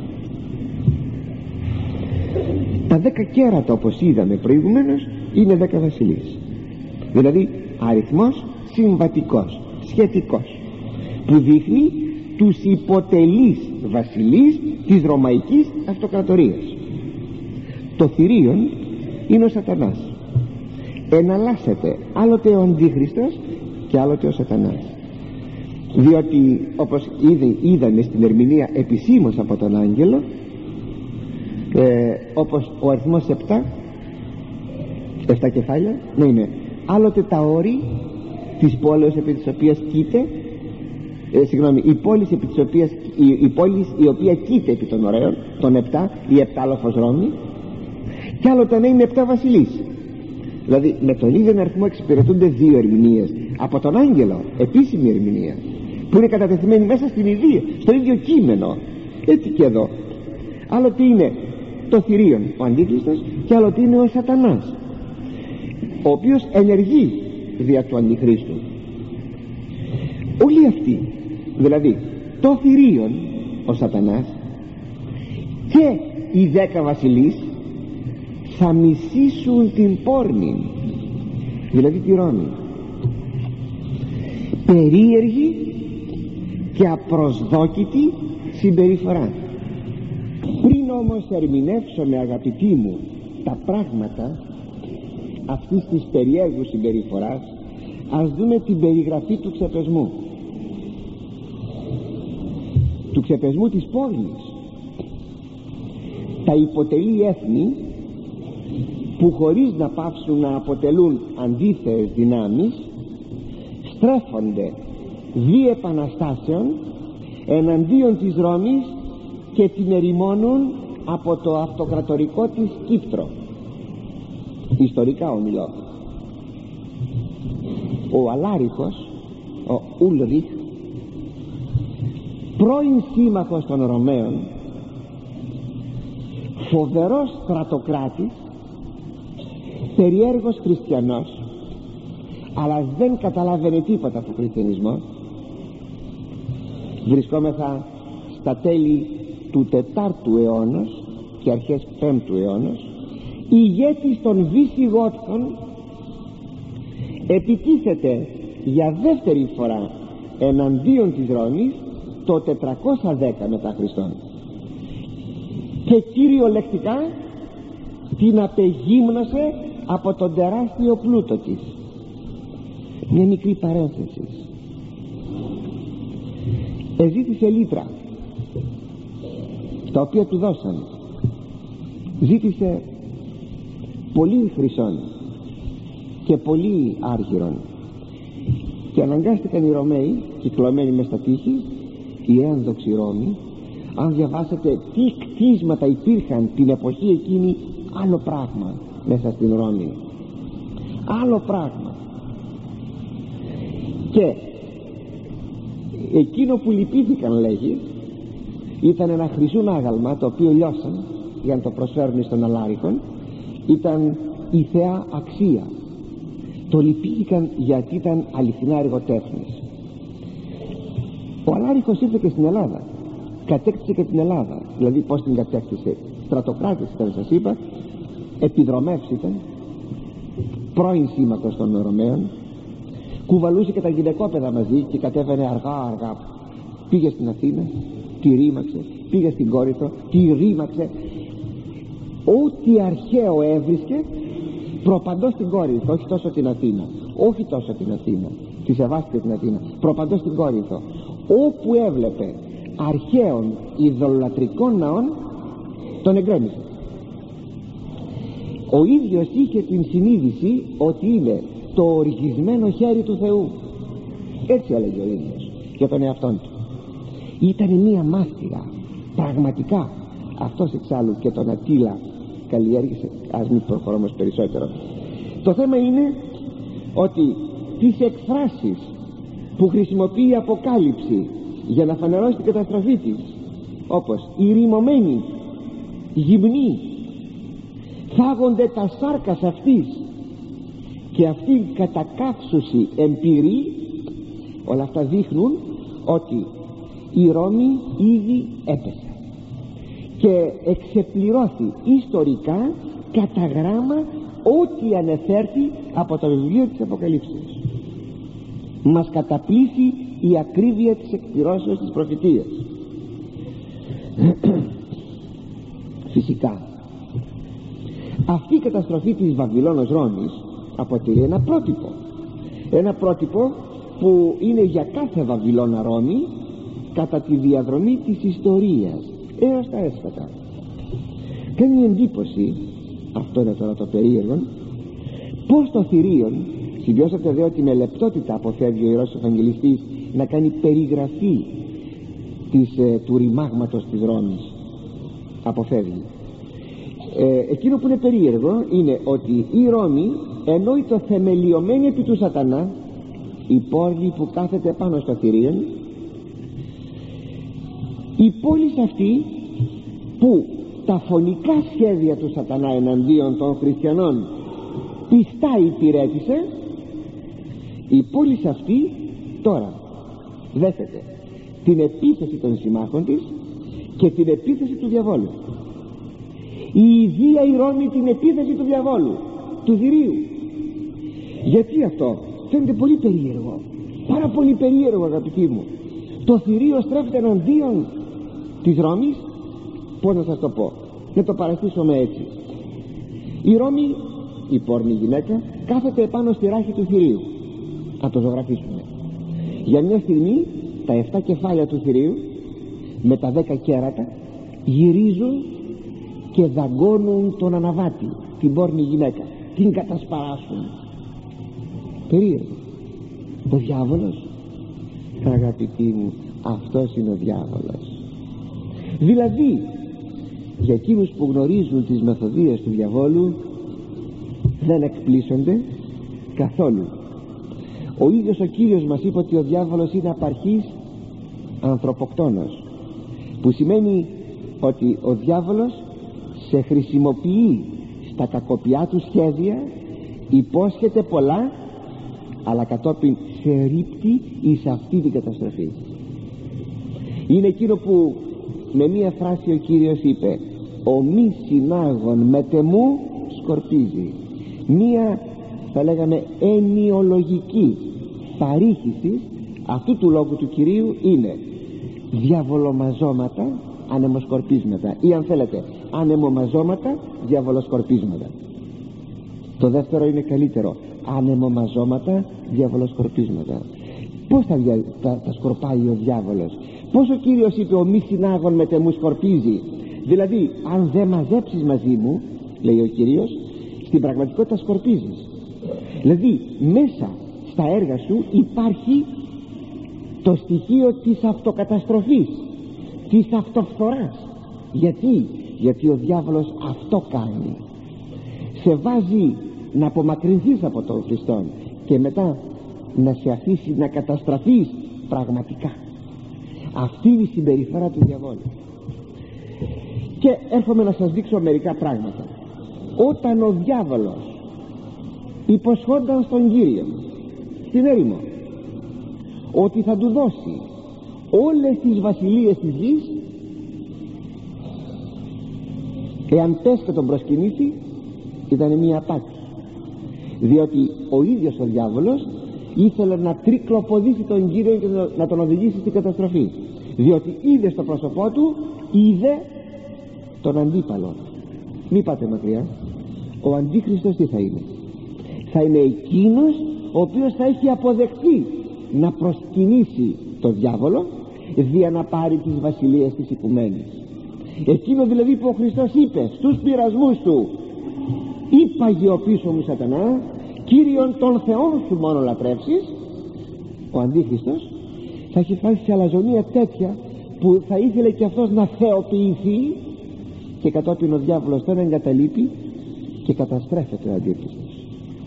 S1: Τα δέκα κέρατα, όπως είδαμε προηγουμένως, είναι δέκα βασιλείς, δηλαδή αριθμός συμβατικός, σχετικός, που δείχνει τους υποτελείς βασιλείς της Ρωμαϊκής Αυτοκρατορίας. Το θηρίον είναι ο Σατανάς. Εναλλάσσεται άλλοτε ο Αντίχριστος και άλλοτε ο Σατανάς, διότι όπως ήδη είδαμε στην ερμηνεία επισήμως από τον άγγελο, ε, όπως ο αριθμός επτά, επτά κεφάλια, ναι, είναι άλλοτε τα όρη της πόλεως επί της οποίας κοίται, ε, συγγνώμη, η πόλη επί της οποίας, η, η πόλη η οποία κοίται επί των ωραίων, των επτά, η επτάλοφος Ρώμη, και άλλοτε να είναι επτά βασιλείς. Δηλαδή με τον ίδιο αριθμό εξυπηρετούνται δύο ερμηνείες από τον άγγελο, επίσημη ερμηνεία, που είναι κατατεθειμένη μέσα στην ιδία, στο ίδιο κείμενο. Έτσι και εδώ, άλλοτε είναι το θηρίον, ο Αντίχριστος, και άλλοτε είναι ο Σατανάς, ο οποίος ενεργεί δια του Αντιχρίστου. Όλοι αυτοί, δηλαδή το θηρίον, ο Σατανάς, και οι δέκα βασιλείς, θα μισήσουν την πόρνη, δηλαδή τη Ρώμη. Περίεργη και απροσδόκητη συμπεριφορά. Πριν όμως ερμηνεύσουμε, αγαπητοί μου, τα πράγματα αυτής της περιέργου συμπεριφοράς, ας δούμε την περιγραφή του ξεπεσμού, του ξεπεσμού της πόλης. Τα υποτελή έθνη, που χωρίς να πάψουν να αποτελούν αντίθεες δυνάμεις, στρέφονται δι' επαναστάσεων εναντίον της Ρώμης και την ερημώνουν από το αυτοκρατορικό της κύπτρο. Ιστορικά ομιλώ. Ο Αλάρικος, ο Ούλριχ, πρώην σύμμαχος των Ρωμαίων, φοβερός στρατοκράτης, περιέργος χριστιανός, αλλά δεν καταλάβαινε τίποτα από χριστιανισμό. Βρισκόμεθα στα τέλη του τετάρτου αιώνα και αρχές πέμπτου αιώνα. Ηγέτης των Βυσιγότων επιτίθεται για δεύτερη φορά εναντίον της Ρώμης το τετρακόσια δέκα μετά Χριστόν, και κυριολεκτικά την απεγύμνωσε από τον τεράστιο πλούτο της. Μια μικρή παρένθεση. Εζήτησε λίτρα, τα οποία του δώσαν. Ζήτησε πολύ χρυσών και πολύ άργυρων, και αναγκάστηκαν οι Ρωμαίοι, κυκλωμένοι μες στα τείχη, οι ένδοξοι Ρώμοι. Αν διαβάσετε τι κτίσματα υπήρχαν την εποχή εκείνη, άλλο πράγμα μέσα στην Ρώμη, άλλο πράγμα. Και εκείνο που λυπήθηκαν, λέγει, ήταν ένα χρυσούν άγαλμα, το οποίο λιώσαν για να το προσφέρουν στον Αλάρικον. Ήταν η θεά αξία. Το λυπήθηκαν γιατί ήταν αληθινά εργοτέχνης. Ο Αλάρικος ήρθε και στην Ελλάδα, κατέκτησε και την Ελλάδα. Δηλαδή πως την κατέκτησε? Στρατοκράτης ήταν, σας είπα, επιδρομεύς ήταν, πρώην σύμμαχος των Ρωμαίων, κουβαλούσε και τα γυναικόπαιδα μαζί και κατέβαινε αργά αργά. Πήγε στην Αθήνα, τη ρήμαξε, πήγε στην Κόρινθο, τη ρήμαξε. Ό,τι αρχαίο έβρισκε προπαντός στην Κόρινθο, όχι τόσο την Αθήνα, όχι τόσο την Αθήνα, τη σεβάστηκε την Αθήνα, προπαντός στην Κόρινθο. Όπου έβλεπε αρχαίων ειδωλατρικών ναών τον εγκρέμισε. Ο ίδιος είχε την συνείδηση ότι είναι το οργισμένο χέρι του Θεού, έτσι έλεγε ο ίδιος για τον εαυτόν του. Ήταν μία μάστιγα πραγματικά. Αυτός εξάλλου και τον Ατήλα καλλιέργησε. Ας μην προχωρώ όμως περισσότερο. Το θέμα είναι ότι τις εκφράσεις που χρησιμοποιεί η Αποκάλυψη για να φανερώσει την καταστροφή της, όπως η ρημωμένη, γυμνή, φάγονται τα σάρκας αυτής και αυτή κατακάψουση εμπειρή, όλα αυτά δείχνουν ότι η Ρώμη ήδη έπεσε και εξεπληρώθη ιστορικά κατά γράμμα ό,τι ανεφέρθη από το βιβλίο της Αποκαλύψεως. Μας καταπλήσει η ακρίβεια της εκπληρώσεως της προφητείας. Φυσικά αυτή η καταστροφή της Βαβυλώνος Ρώμης αποτελεί ένα πρότυπο, ένα πρότυπο που είναι για κάθε Βαβυλώνα Ρώμη κατά τη διαδρομή της ιστορίας έως τα έσφατα. Κάνει εντύπωση, αυτό είναι τώρα το περίεργο, πως το θηρίον, σημειώσατε δε ότι με λεπτότητα αποφεύγει ο Ιερός Ευαγγελιστής να κάνει περιγραφή της, ε, του ρημάγματος της Ρώμης, αποφεύγει. ε, εκείνο που είναι περίεργο είναι ότι η Ρώμη, ενώ το θεμελιωμένη επί του σατανά, η πόλη που κάθεται πάνω στο θηρίον, η πόλη αυτή που τα φωνικά σχέδια του σατανά εναντίον των χριστιανών πιστά υπηρέτησε, η πόλη αυτή τώρα δέχεται την επίθεση των συμμάχων της και την επίθεση του διαβόλου. Η ιδία η Ρώμη την επίθεση του διαβόλου, του θηρίου. Γιατί αυτό φαίνεται πολύ περίεργο, πάρα πολύ περίεργο, αγαπητοί μου. Το θηρίο στρέφεται εναντίον της Ρώμης. Πώς να σας το πω, να το παραστήσουμε έτσι. Η Ρώμη, η πόρνη γυναίκα, κάθεται επάνω στη ράχη του θηρίου. Να το ζωγραφίσουμε. Για μια στιγμή τα εφτά κεφάλια του θηρίου με τα δέκα κέρατα γυρίζουν και δαγκώνουν τον αναβάτη, την πόρνη γυναίκα, την κατασπαράσουν. Περίεργο. Ο διάβολος, αγαπητοί μου, αυτός είναι ο διάβολος. Δηλαδή για εκείνους που γνωρίζουν τις μεθοδίες του διαβόλου δεν εκπλήσονται καθόλου. Ο ίδιος ο Κύριος μας είπε ότι ο διάβολος είναι απαρχής ανθρωποκτόνος, που σημαίνει ότι ο διάβολος σε χρησιμοποιεί στα κακοπιά του σχέδια, υπόσχεται πολλά, αλλά κατόπιν σε ρίπτει εις αυτή την καταστροφή. Είναι εκείνο που με μία φράση ο Κύριος είπε: ο μη συνάγων μετεμού σκορπίζει. Μία, θα λέγαμε, ενιολογική παρήχηση αυτού του λόγου του Κυρίου είναι διαβολομαζώματα, ανεμοσκορπίσματα, ή αν θέλετε ανεμομαζώματα, διαβολοσκορπίσματα. Το δεύτερο είναι καλύτερο, ανεμομαζώματα, διαβολοσκορπίσματα. Πώς θα, δια, θα, θα σκορπάει ο διάβολος? Πώς ο Κύριος είπε ο μη συνάγων μετεμού σκορπίζει? Δηλαδή αν δεν μαζέψεις μαζί μου, λέει ο Κύριος, στην πραγματικότητα σκορπίζεις. Δηλαδή μέσα στα έργα σου υπάρχει το στοιχείο της αυτοκαταστροφής, της αυτοφθοράς. Γιατί? Γιατί ο διάβολος αυτό κάνει. Σε βάζει να απομακρυνθείς από τον Χριστό και μετά να σε αφήσει να καταστραφείς πραγματικά. Αυτή είναι η συμπεριφορά του διαβόλου. Και έρχομαι να σας δείξω μερικά πράγματα. Όταν ο διάβολος υποσχόταν στον Κύριο στην έρημο ότι θα του δώσει όλες τις βασιλείες της γης, εάν πες και τον προσκυνήσει, ήταν μια απάτη. διότι ο ίδιος ο διάβολος ήθελε να τρικλοποδήσει τον Κύριο και να τον οδηγήσει στην καταστροφή, διότι είδε στο πρόσωπό του, είδε τον αντίπαλο. Μη πάτε μακριά. Ο Αντίχριστος τι θα είναι? Θα είναι εκείνος ο οποίος θα έχει αποδεχθεί να προσκυνήσει το διάβολο δια να πάρει τις βασιλείες της οικουμένης. Εκείνο δηλαδή που ο Χριστός είπε στους πειρασμούς του, είπαγε ο πίσω μου Σατανά, Κύριον των Θεών σου μόνο λατρεύσεις. Ο Αντίχριστος θα έχει φτάσει σε αλαζονία τέτοια που θα ήθελε και αυτός να θεοποιηθεί, και κατόπιν ο διάβολος τον εγκαταλείπει και καταστρέφεται ο Αντίχριστος.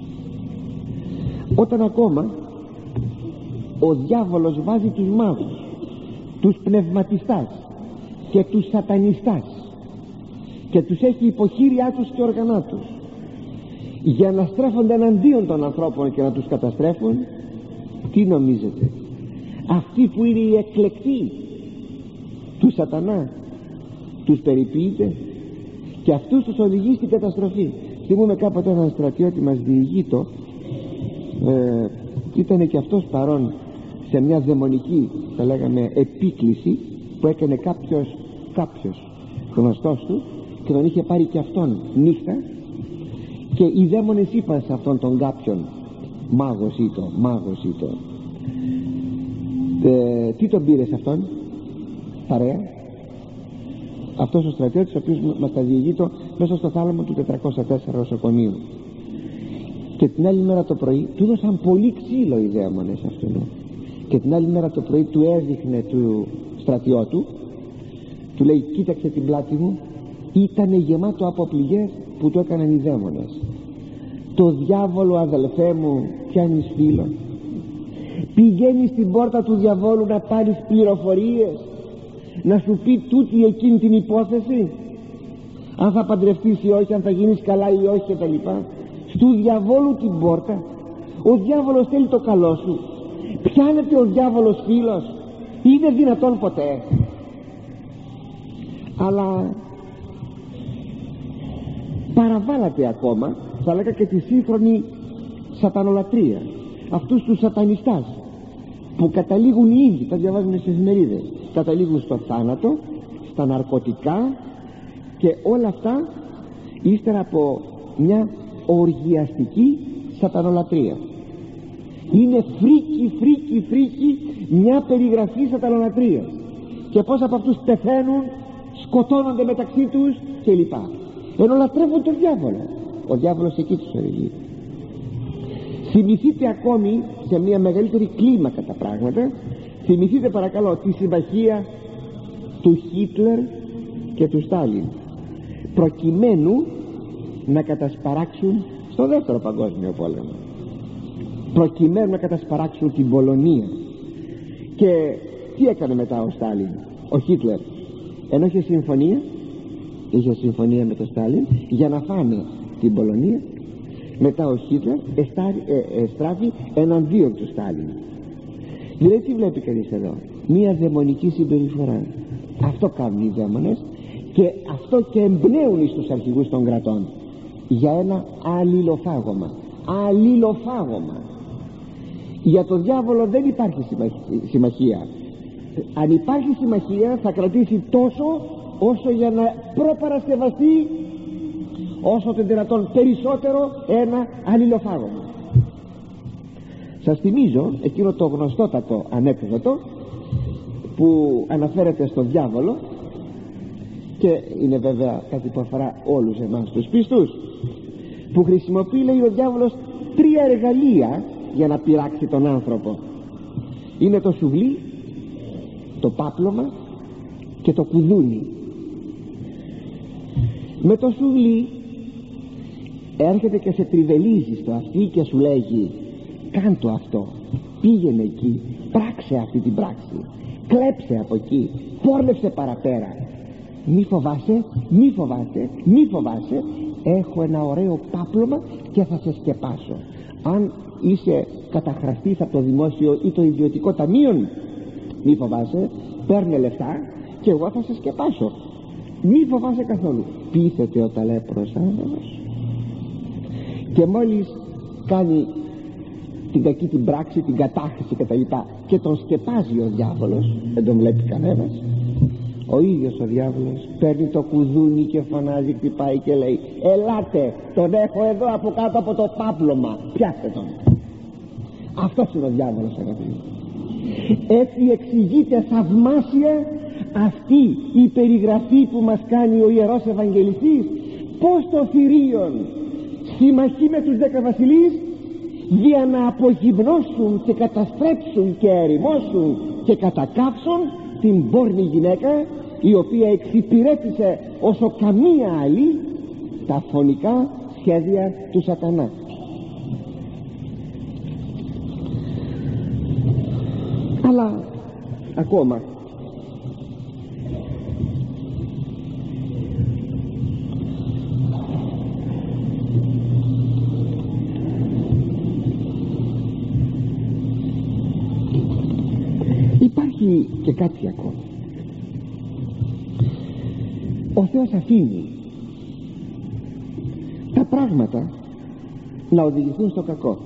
S1: Όταν ακόμα ο διάβολος βάζει τους μάγους, τους πνευματιστάς και τους σατανιστάς και τους έχει υποχείριά τους και οργανά τους για να στρέφονται εναντίον των ανθρώπων και να τους καταστρέφουν, τι νομίζετε? Αυτοί που είναι οι εκλεκτοί του Σατανά τους περιποιείται και αυτούς τους οδηγεί στην καταστροφή. Θυμούμε κάποτε έναν στρατιώτη μας διηγείτο, ε, ήταν και αυτός παρόν σε μια δαιμονική, θα λέγαμε, επίκληση που έκανε κάποιος, κάποιος γνωστός του, και τον είχε πάρει και αυτόν νύχτα, και οι δαίμονες είπαν σε αυτόν τον κάποιον, μάγος ήτο, μάγος ήτο, ε, τι τον πήρε σε αυτόν? Παρέα. Αυτός ο στρατιώτης ο οποίος μας τα διηγείτο μέσα στο θάλαμο του τετρακόσια τέσσερα νοσοκομείου. Και την άλλη μέρα το πρωί του έδωσαν πολύ ξύλο οι δαίμονες αυτού, και την άλλη μέρα το πρωί του έδειχνε του στρατιώτου, του λέει, κοίταξε την πλάτη μου, ήταν γεμάτο από πληγές που του έκαναν οι δαίμονες. Το διάβολο, αδελφέ μου, πιάνεις φίλο? Πηγαίνεις στην πόρτα του διαβόλου να πάρεις πληροφορίες, να σου πει τούτη εκείνη την υπόθεση, αν θα παντρευτείς ή όχι, αν θα γίνεις καλά ή όχι κτλ. Στου διαβόλου την πόρτα. Ο διάβολος θέλει το καλό σου. Πιάνεται ο διάβολος φίλος? Είναι δυνατόν ποτέ? Αλλά παραβάλλατε ακόμα, θα λέγα, και τη σύγχρονη σατανολατρία, αυτούς τους σατανιστάς που καταλήγουν οι ίδιοι, τα διαβάζουμε στις εφημερίδες, καταλήγουν στο θάνατο, στα ναρκωτικά και όλα αυτά ύστερα από μια οργιαστική σατανολατρία. Είναι φρίκι, φρίκι, φρίκι μια περιγραφή σατανολατρίας, και πως από αυτούς πεθαίνουν, σκοτώνονται μεταξύ τους κλπ. Ενώ λατρεύουν τον διάβολο. Ο διάβολος εκεί τους οδηγεί. Θυμηθείτε ακόμη σε μια μεγαλύτερη κλίμακα τα πράγματα. Θυμηθείτε παρακαλώ τη συμμαχία του Χίτλερ και του Στάλιν, προκειμένου να κατασπαράξουν στο δεύτερο παγκόσμιο πόλεμο, προκειμένου να κατασπαράξουν την Πολωνία. Και τι έκανε μετά ο Στάλιν, ο Χίτλερ? Ενώ είχε συμφωνία, είχε συμφωνία με τον Στάλιν για να φάνε την Πολωνία, μετά ο Χίτλερ εστράφει εναντίον του Στάλιν. Δηλαδή τι βλέπει κανείς εδώ? Μία δαιμονική συμπεριφορά. Αυτό κάνουν οι δαίμονες, και αυτό και εμπνέουν στους αρχηγούς των κρατών για ένα αλληλοφάγωμα. Αλληλοφάγωμα. Για το διάβολο δεν υπάρχει συμμαχία. Αν υπάρχει συμμαχία θα κρατήσει τόσο όσο για να προπαρασκευαστεί όσο το δυνατόν περισσότερο ένα αλληλοφάγωμα. Σας θυμίζω εκείνο το γνωστότατο ανέκδοτο που αναφέρεται στο διάβολο, και είναι βέβαια κάτι που αφορά όλους εμάς τους πιστούς, που χρησιμοποιεί, λέει, ο διάβολος τρία εργαλεία για να πειράξει τον άνθρωπο. Είναι το σουβλί, το πάπλωμα και το κουδούνι. Με το σουβλί έρχεται και σε τριβελίζει στο αυτί και σου λέγει, κάντο αυτό, πήγαινε εκεί, πράξε αυτή την πράξη, κλέψε από εκεί, πόρνευσε παραπέρα, μη φοβάσαι, μη φοβάσαι, μη φοβάσαι, έχω ένα ωραίο πάπλωμα και θα σε σκεπάσω. Αν είσαι καταχραστής από το δημόσιο ή το ιδιωτικό ταμείο, μη φοβάσαι, παίρνε λεφτά και εγώ θα σε σκεπάσω, μη φοβάσαι καθόλου. Πείθεται ο ταλέπορος άνθρωπος, και μόλις κάνει την κακή την πράξη, την κατάχρηση κτλ, και τον σκεπάζει ο διάβολος, δεν τον βλέπει κανένας. Ο ίδιος ο διάβολος παίρνει το κουδούνι και φωνάζει, χτυπάει και λέει, ελάτε, τον έχω εδώ από κάτω από το πάπλωμα, πιάστε τον. Αυτός είναι ο διάβολος, αγαπητοί. Έτσι εξηγείται θαυμάσια αυτή η περιγραφή που μας κάνει ο Ιερός Ευαγγελιστής, πως το θηρίον συμμαχεί με τους δέκα βασιλείς για να απογυμνώσουν και καταστρέψουν και ερημώσουν και κατακάψουν την πόρνη γυναίκα, η οποία εξυπηρέτησε όσο καμία άλλη τα φωνικά σχέδια του σατανά. Αλλά ακόμα υπάρχει και κάτι ακόμα. Ο Θεός αφήνει τα πράγματα να οδηγηθούν στο κακό,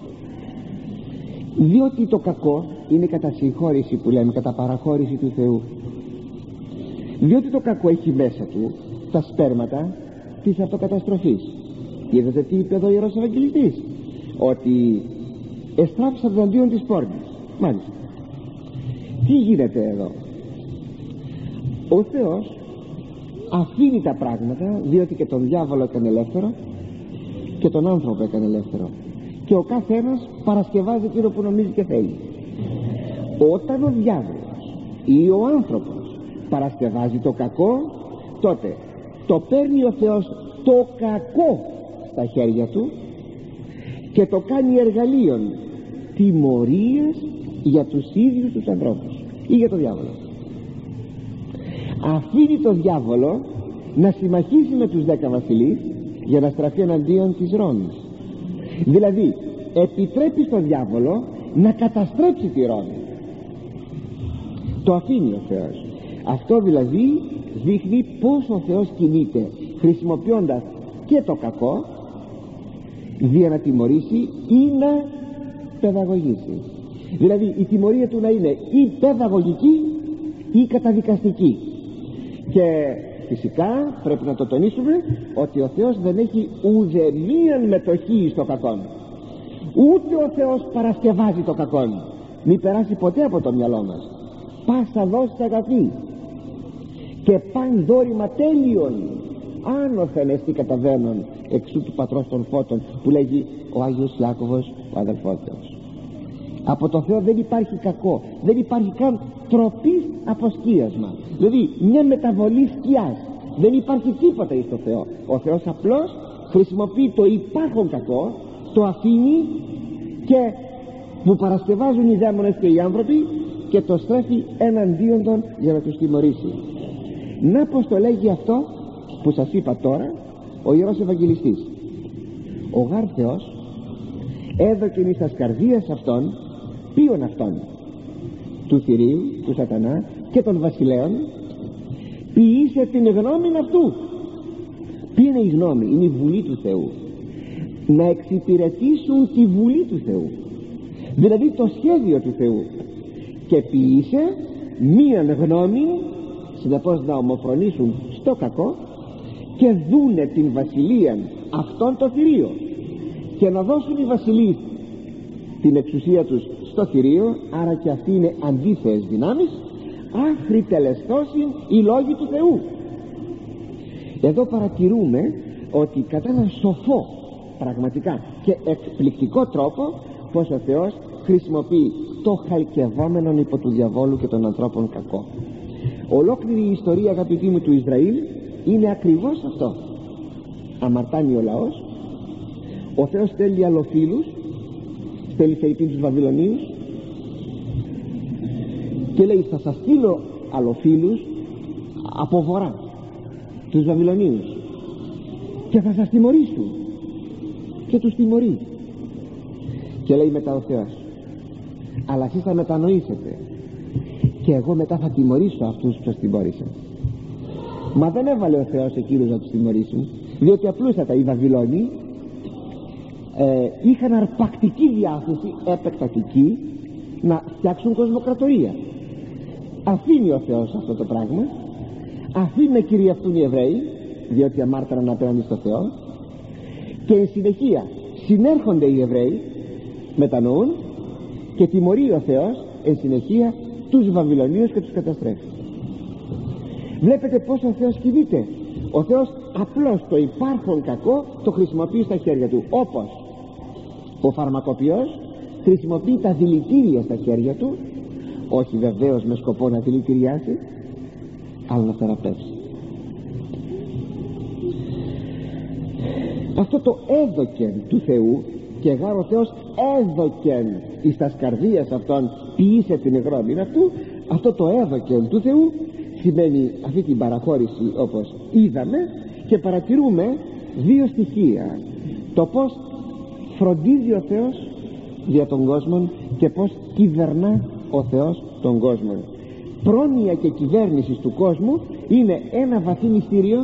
S1: διότι το κακό είναι κατά συγχώρηση που λέμε, κατά παραχώρηση του Θεού, διότι το κακό έχει μέσα του τα σπέρματα της αυτοκαταστροφής. Είδατε τι είπε εδώ ο Ιερός Ευαγγελιστής, ότι εστράφησαν εναντίον της πόρνης. Μάλιστα, τι γίνεται εδώ? Ο Θεός αφήνει τα πράγματα, διότι και τον διάβολο έκανε ελεύθερο και τον άνθρωπο έκανε ελεύθερο, και ο κάθε ένας παρασκευάζει εκείνο που νομίζει και θέλει. Όταν ο διάβολος ή ο άνθρωπος παρασκευάζει το κακό, τότε το παίρνει ο Θεός το κακό στα χέρια του και το κάνει εργαλείον τιμωρίας για τους ίδιους τους ανθρώπους ή για το διάβολο. Αφήνει το διάβολο να συμμαχίσει με τους δέκα βασιλείς για να στραφεί εναντίον της Ρώμης. Δηλαδή επιτρέπει στον διάβολο να καταστρέψει τη Ρώμη. Το αφήνει ο Θεός. Αυτό δηλαδή δείχνει πως ο Θεός κινείται, χρησιμοποιώντας και το κακό για να τιμωρήσει ή να παιδαγωγήσει. Δηλαδή η τιμωρία του να είναι ή παιδαγωγική ή καταδικαστική. Και φυσικά πρέπει να το τονίσουμε ότι ο Θεός δεν έχει ουδεμίαν μετοχή στο κακό, ούτε ο Θεός παρασκευάζει το κακό. Μην περάσει ποτέ από το μυαλό μας. Πάσα δόση αγαθή και παν δόρημα τέλειον άνωθεν εστί καταβαίνον εξού του πατρός των φώτων, που λέγει ο Άγιος Ιάκωβος, ο αδελφότερος. Από το Θεό δεν υπάρχει κακό, δεν υπάρχει καν τροπής από σκίασμα, δηλαδή μια μεταβολή σκιάς. Δεν υπάρχει τίποτα εις το Θεό. Ο Θεός απλώς χρησιμοποιεί το υπάρχον κακό, το αφήνει, και που παρασκευάζουν οι δαίμονες και οι άνθρωποι, και το στρέφει εναντίον των για να τους τιμωρήσει. Να πως το λέγει αυτό που σας είπα τώρα ο Ιερός Ευαγγελιστής. Ο γάρ Θεός έδωκεν εις τας καρδίας αυτών, ποιον αυτών, του θηρίου, του σατανά και των βασιλέων, ποιήσε την γνώμη αυτού. Ποια είναι η γνώμη? Είναι η βουλή του Θεού. Να εξυπηρετήσουν τη βουλή του Θεού, δηλαδή το σχέδιο του Θεού, και ποιήσε μίαν γνώμη, συνεπώς να ομοφρονήσουν στο κακό και δούνε την βασιλεία αυτών το θηρίο, και να δώσουν οι βασιλείς την εξουσία τους στο θηρίο. Άρα και αυτοί είναι αντίθεες δυνάμεις, άχρη τελεστώσιν οι λόγοι του Θεού. Εδώ παρατηρούμε ότι κατά έναν σοφό, πραγματικά και εκπληκτικό τρόπο, πως ο Θεός χρησιμοποιεί το χαλκευόμενον υπό του διαβόλου και των ανθρώπων κακό. Ολόκληρη η ιστορία, αγαπητοί μου, του Ισραήλ είναι ακριβώς αυτό. Αμαρτάνει ο λαός, ο Θεός στέλνει αλλοφίλους, στέλνει φεϊτή τους Βαβυλωνίους και λέει, θα σας στείλω αλλοφίλους από βορρά, τους Βαβυλωνίους, και θα σας τιμωρήσουν, και τους τιμωρεί. Και λέει μετά ο Θεός, αλλά εσείς θα μετανοήσετε και εγώ μετά θα τιμωρήσω αυτούς που σας τιμωρήσαν. Μα δεν έβαλε ο Θεός εκείνους να τους τιμωρήσουν, διότι απλούστατα οι Βαβυλώνοι ε, είχαν αρπακτική διάθεση, επεκτατική, να φτιάξουν κοσμοκρατορία. Αφήνει ο Θεός αυτό το πράγμα, αφήνει να κυριευτούν οι Εβραίοι, διότι αμάρταραν απέναντι στο Θεό, και εν συνεχεία συνέρχονται οι Εβραίοι, μετανοούν και τιμωρεί ο Θεός εν συνεχεία τους Βαβυλωνίους και τους καταστρέφει. Βλέπετε πως ο Θεός κινείται. Ο Θεός απλώς το υπάρχον κακό το χρησιμοποιεί στα χέρια του, όπως ο φαρμακοποιός χρησιμοποιεί τα δηλητήρια στα χέρια του, όχι βεβαίως με σκοπό να δηλητηριάσει, αλλά να θεραπεύσει. Αυτό το έδωκεν του Θεού, και γάρ ο Θεός έδωκεν εις τας καρδίας αυτών ποιήσε την γνώμη αυτού, αυτό το έδωκεν του Θεού σημαίνει αυτή την παραχώρηση, όπως είδαμε, και παρατηρούμε δύο στοιχεία: το πως φροντίζει ο Θεός για τον κόσμο και πως κυβερνά ο Θεός τον κόσμο. Πρόνοια και κυβέρνηση του κόσμου είναι ένα βαθύ μυστήριο,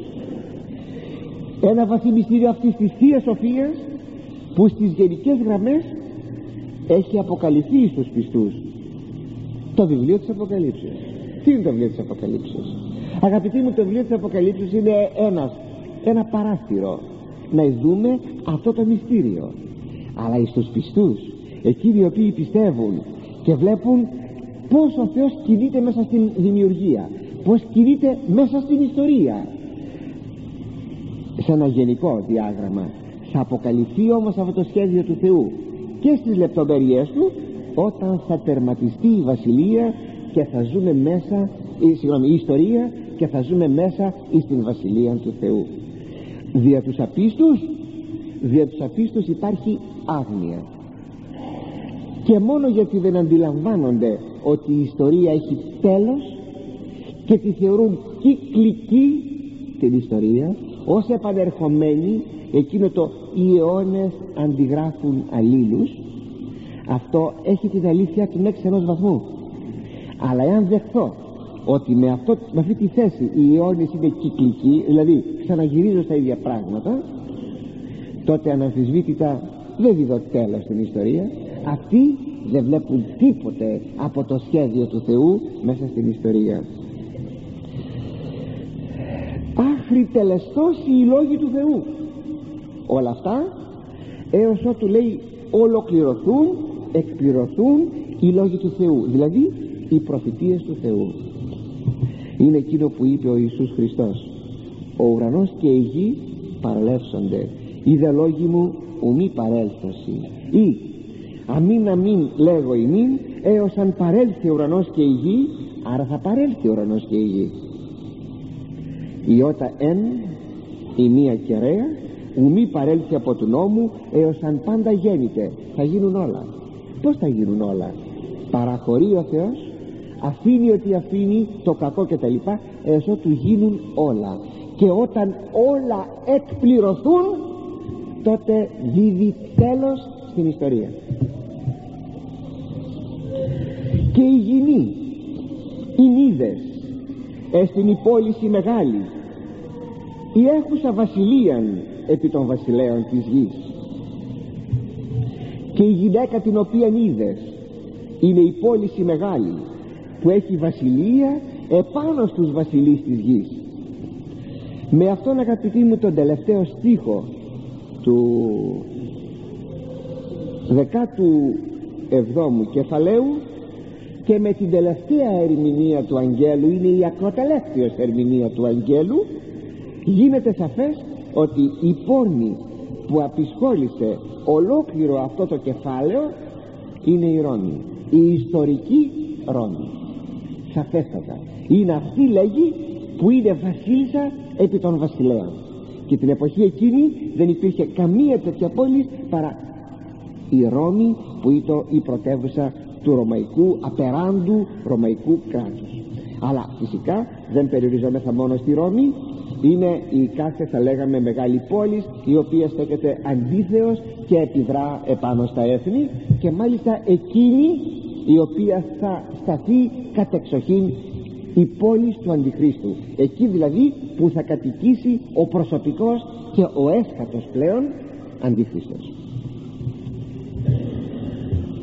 S1: ένα βαθύ μυστήριο αυτής της Θείας Σοφίας, που στις γενικές γραμμές έχει αποκαλυφθεί στους πιστούς. Το βιβλίο της Αποκαλύψεως. Τι είναι το βιβλίο της Αποκαλύψεως? Αγαπητοί μου, το βιβλίο της Αποκαλύψεως είναι ένας, ένα παράθυρο να δούμε αυτό το μυστήριο. Αλλά στους πιστούς, εκείνοι οι οποίοι πιστεύουν και βλέπουν πως ο Θεός κινείται μέσα στην δημιουργία, πως κινείται μέσα στην ιστορία, σε ένα γενικό διάγραμμα, θα αποκαλυφθεί όμως αυτό το σχέδιο του Θεού και στις λεπτομέρειές του όταν θα τερματιστεί η βασιλεία και θα ζούμε μέσα, η, συγγνώμη, η ιστορία, και θα ζούμε μέσα στην βασιλεία του Θεού. Δια τους απίστους, δια τους απίστους υπάρχει άγνοια, και μόνο γιατί δεν αντιλαμβάνονται ότι η ιστορία έχει τέλος και τη θεωρούν κυκλική την ιστορία, ως επανερχομένη, εκείνο το οι αιώνες αντιγράφουν αλλήλους, αυτό έχει την αλήθεια του μέχρι ενός βαθμού. Αλλά εάν δεχθώ ότι με, αυτό, με αυτή τη θέση οι αιώνες είναι κυκλικοί, δηλαδή ξαναγυρίζω στα ίδια πράγματα, τότε αναμφισβήτητα δεν δίδω τέλος στην ιστορία. Αυτοί δεν βλέπουν τίποτε από το σχέδιο του Θεού μέσα στην ιστορία. Άχρη τελεστώσει οι λόγοι του Θεού, όλα αυτά έως ότου λέει ολοκληρωθούν, εκπληρωθούν οι λόγοι του Θεού, δηλαδή οι προφητείες του Θεού. Είναι εκείνο που είπε ο Ιησούς Χριστός: ο ουρανός και η γη παρελεύσονται, οι δε λόγοι μου ουμή παρέλθωση, ή αμήν αμήν λέγω ημίν, έως αν παρέλθει ο ουρανός και η γη, άρα θα παρέλθει ο ουρανός και η γη. Ιώτα εν η μία κεραία ουμή παρέλθει από του νόμου, έως αν πάντα γέννηται. Θα γίνουν όλα. Πώς θα γίνουν όλα? Παραχωρεί ο Θεός, αφήνει ότι αφήνει το κακό και τα λοιπά, έως ότου γίνουν όλα, και όταν όλα εκπληρωθούν, τότε δίδει τέλος στην ιστορία. Και οι γηνοί, οι νίδες, εστιν η πόληση μεγάλη, η έχουσα βασιλείαν επί των βασιλέων της γης, και η γυναίκα την οποία είδες είναι η πόληση μεγάλη, που έχει βασιλεία επάνω στους βασιλείς της γης. Με αυτόν, αγαπητοί μου, τον τελευταίο στίχο του δεκάτου εβδόμου κεφαλαίου, και με την τελευταία ερμηνεία του αγγέλου, είναι η ακροτελεύθερη ερμηνεία του αγγέλου, γίνεται σαφές ότι η πόρνη που απεισχόλησε ολόκληρο αυτό το κεφάλαιο είναι η Ρώμη, η ιστορική Ρώμη. Σαφέστατα είναι αυτή, λέγει, που είναι βασίλισσα επί των βασιλέων, και την εποχή εκείνη δεν υπήρχε καμία τέτοια πόλη παρά η Ρώμη, που ήταν η πρωτεύουσα του ρωμαϊκού, απεράντου ρωμαϊκού κράτους. Αλλά φυσικά δεν περιοριζόμεθα μόνο στη Ρώμη. Είναι η κάθε, θα λέγαμε, μεγάλη πόλη, η οποία στέκεται αντίθεως και επιδρά επάνω στα έθνη, και μάλιστα εκείνη η οποία θα σταθεί κατεξοχήν η πόλη του Αντιχρίστου, εκεί δηλαδή που θα κατοικήσει ο προσωπικός και ο έσχατος πλέον Αντιχρίστος.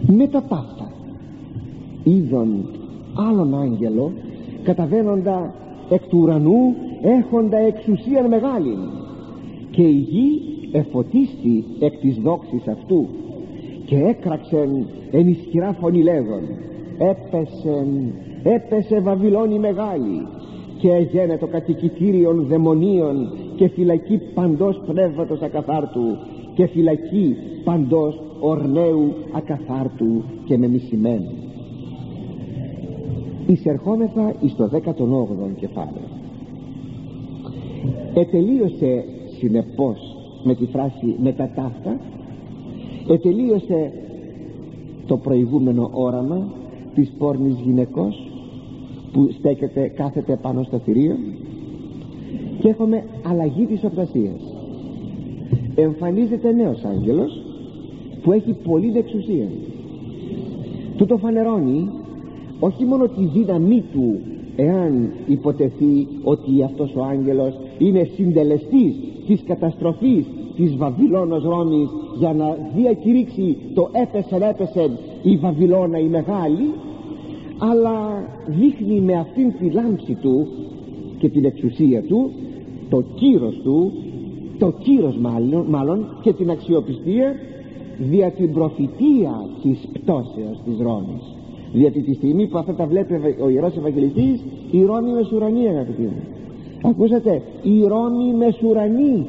S1: Μετά ταύτα είδον άλλον άγγελο καταβαίνοντα εκ του ουρανού έχοντα εξουσίαν μεγάλην, και η γη εφωτίστη εκ της δόξης αυτού, και έκραξεν εν ισχυρά φωνή λέγον, έπεσεν, έπεσε Βαβυλώνη μεγάλη, και εγένε το κατοικητήριον δαιμονίων και φυλακή παντός πνεύματος ακαθάρτου και φυλακή παντός ορναίου ακαθάρτου και μεμισημένου. Εισερχόμεθα εις το δέκατον όγδοον κεφάλαιο. Ετελείωσε συνεπώς με τη φράση μετά ταύτα, ετελείωσε το προηγούμενο όραμα της πόρνης γυναικός που στέκεται, κάθεται πάνω στο θηρίο, και έχουμε αλλαγή της οπτασίας. Εμφανίζεται νέος άγγελος που έχει πολλή εξουσία. Τούτο φανερώνει όχι μόνο τη δύναμή του, εάν υποτεθεί ότι αυτός ο άγγελος είναι συντελεστής της καταστροφής της Βαβυλώνος Ρώμης για να διακηρύξει το έπεσεν έπεσεν η Βαβυλώνα η μεγάλη, αλλά δείχνει με αυτήν τη λάμψη του και την εξουσία του το κύρος του, το κύρος μάλλον, μάλλον και την αξιοπιστία δια την προφητεία της πτώσεως της Ρώμης. Διότι τη στιγμή που αυτά τα βλέπει ο Ιερός Ευαγγελιστής, η Ρώμη μεσουρανή, αγαπητοί μου. Ακούσατε, η Ρώμη μεσουρανή.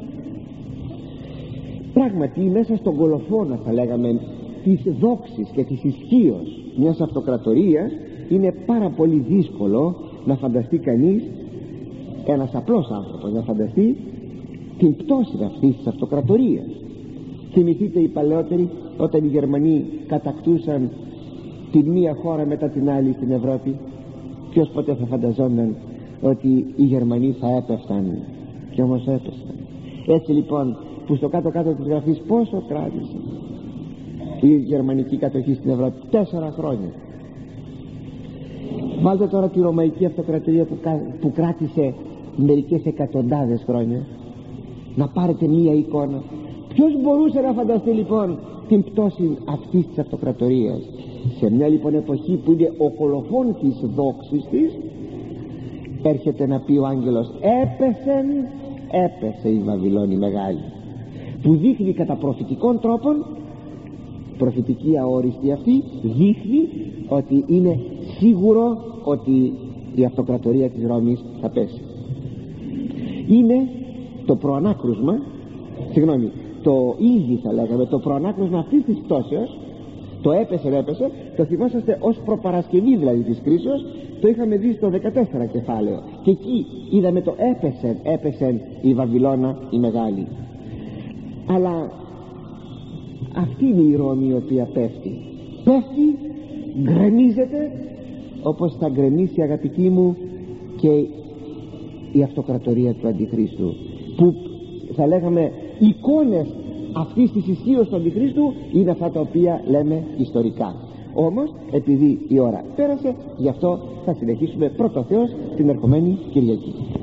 S1: Πράγματι μέσα στον κολοφόνα, θα λέγαμε, της δόξης και της ισχύως μιας αυτοκρατορίας, είναι πάρα πολύ δύσκολο να φανταστεί κανείς, ένας απλός άνθρωπος να φανταστεί την πτώση αυτής της αυτοκρατορίας. Θυμηθείτε οι παλαιότεροι, όταν οι Γερμανοί κατακτούσαν την μία χώρα μετά την άλλη στην Ευρώπη, ποιος ποτέ θα φανταζόταν ότι οι Γερμανοί θα έπεφταν, και όμως έπεσαν. Έτσι λοιπόν που στο κάτω κάτω της γραφής πόσο κράτησε η γερμανική κατοχή στην Ευρώπη? Τέσσερα χρόνια. Βάλτε τώρα τη Ρωμαϊκή Αυτοκρατορία που, που κράτησε μερικές εκατοντάδες χρόνια, να πάρετε μία εικόνα. Ποιος μπορούσε να φανταστεί λοιπόν την πτώση αυτής της αυτοκρατορίας? Σε μια λοιπόν εποχή που είναι ο κολοφόν της δόξης της, έρχεται να πει ο άγγελος, έπεσεν, έπεσε η Βαβυλώνη μεγάλη, που δείχνει κατά προφητικών τρόπων, προφητική αόριστη αυτή, δείχνει ότι είναι σίγουρο ότι η αυτοκρατορία της Ρώμης θα πέσει. Είναι το προανάκρουσμα, συγγνώμη, το ήδη θα λέγαμε, το προανάκρουσμα αυτής της πτώσεως. Το έπεσε, έπεσε, το θυμόσαστε ως προπαρασκευή δηλαδή της κρίσεως, το είχαμε δει στο δεκατέσσερα κεφάλαιο, και εκεί είδαμε το έπεσε, έπεσε η Βαβυλώνα η μεγάλη. Αλλά αυτή είναι η Ρώμη η οποία πέφτει, πέφτει, γκρεμίζεται, όπως θα γκρεμίσει, αγαπητοί μου, και η αυτοκρατορία του Αντιχρίστου, που θα λέγαμε εικόνες αυτής της ισχύως του Αντιχρίστου είναι αυτά τα οποία λέμε ιστορικά. Όμως επειδή η ώρα πέρασε, γι' αυτό θα συνεχίσουμε πρώτο Θεός την ερχομένη Κυριακή.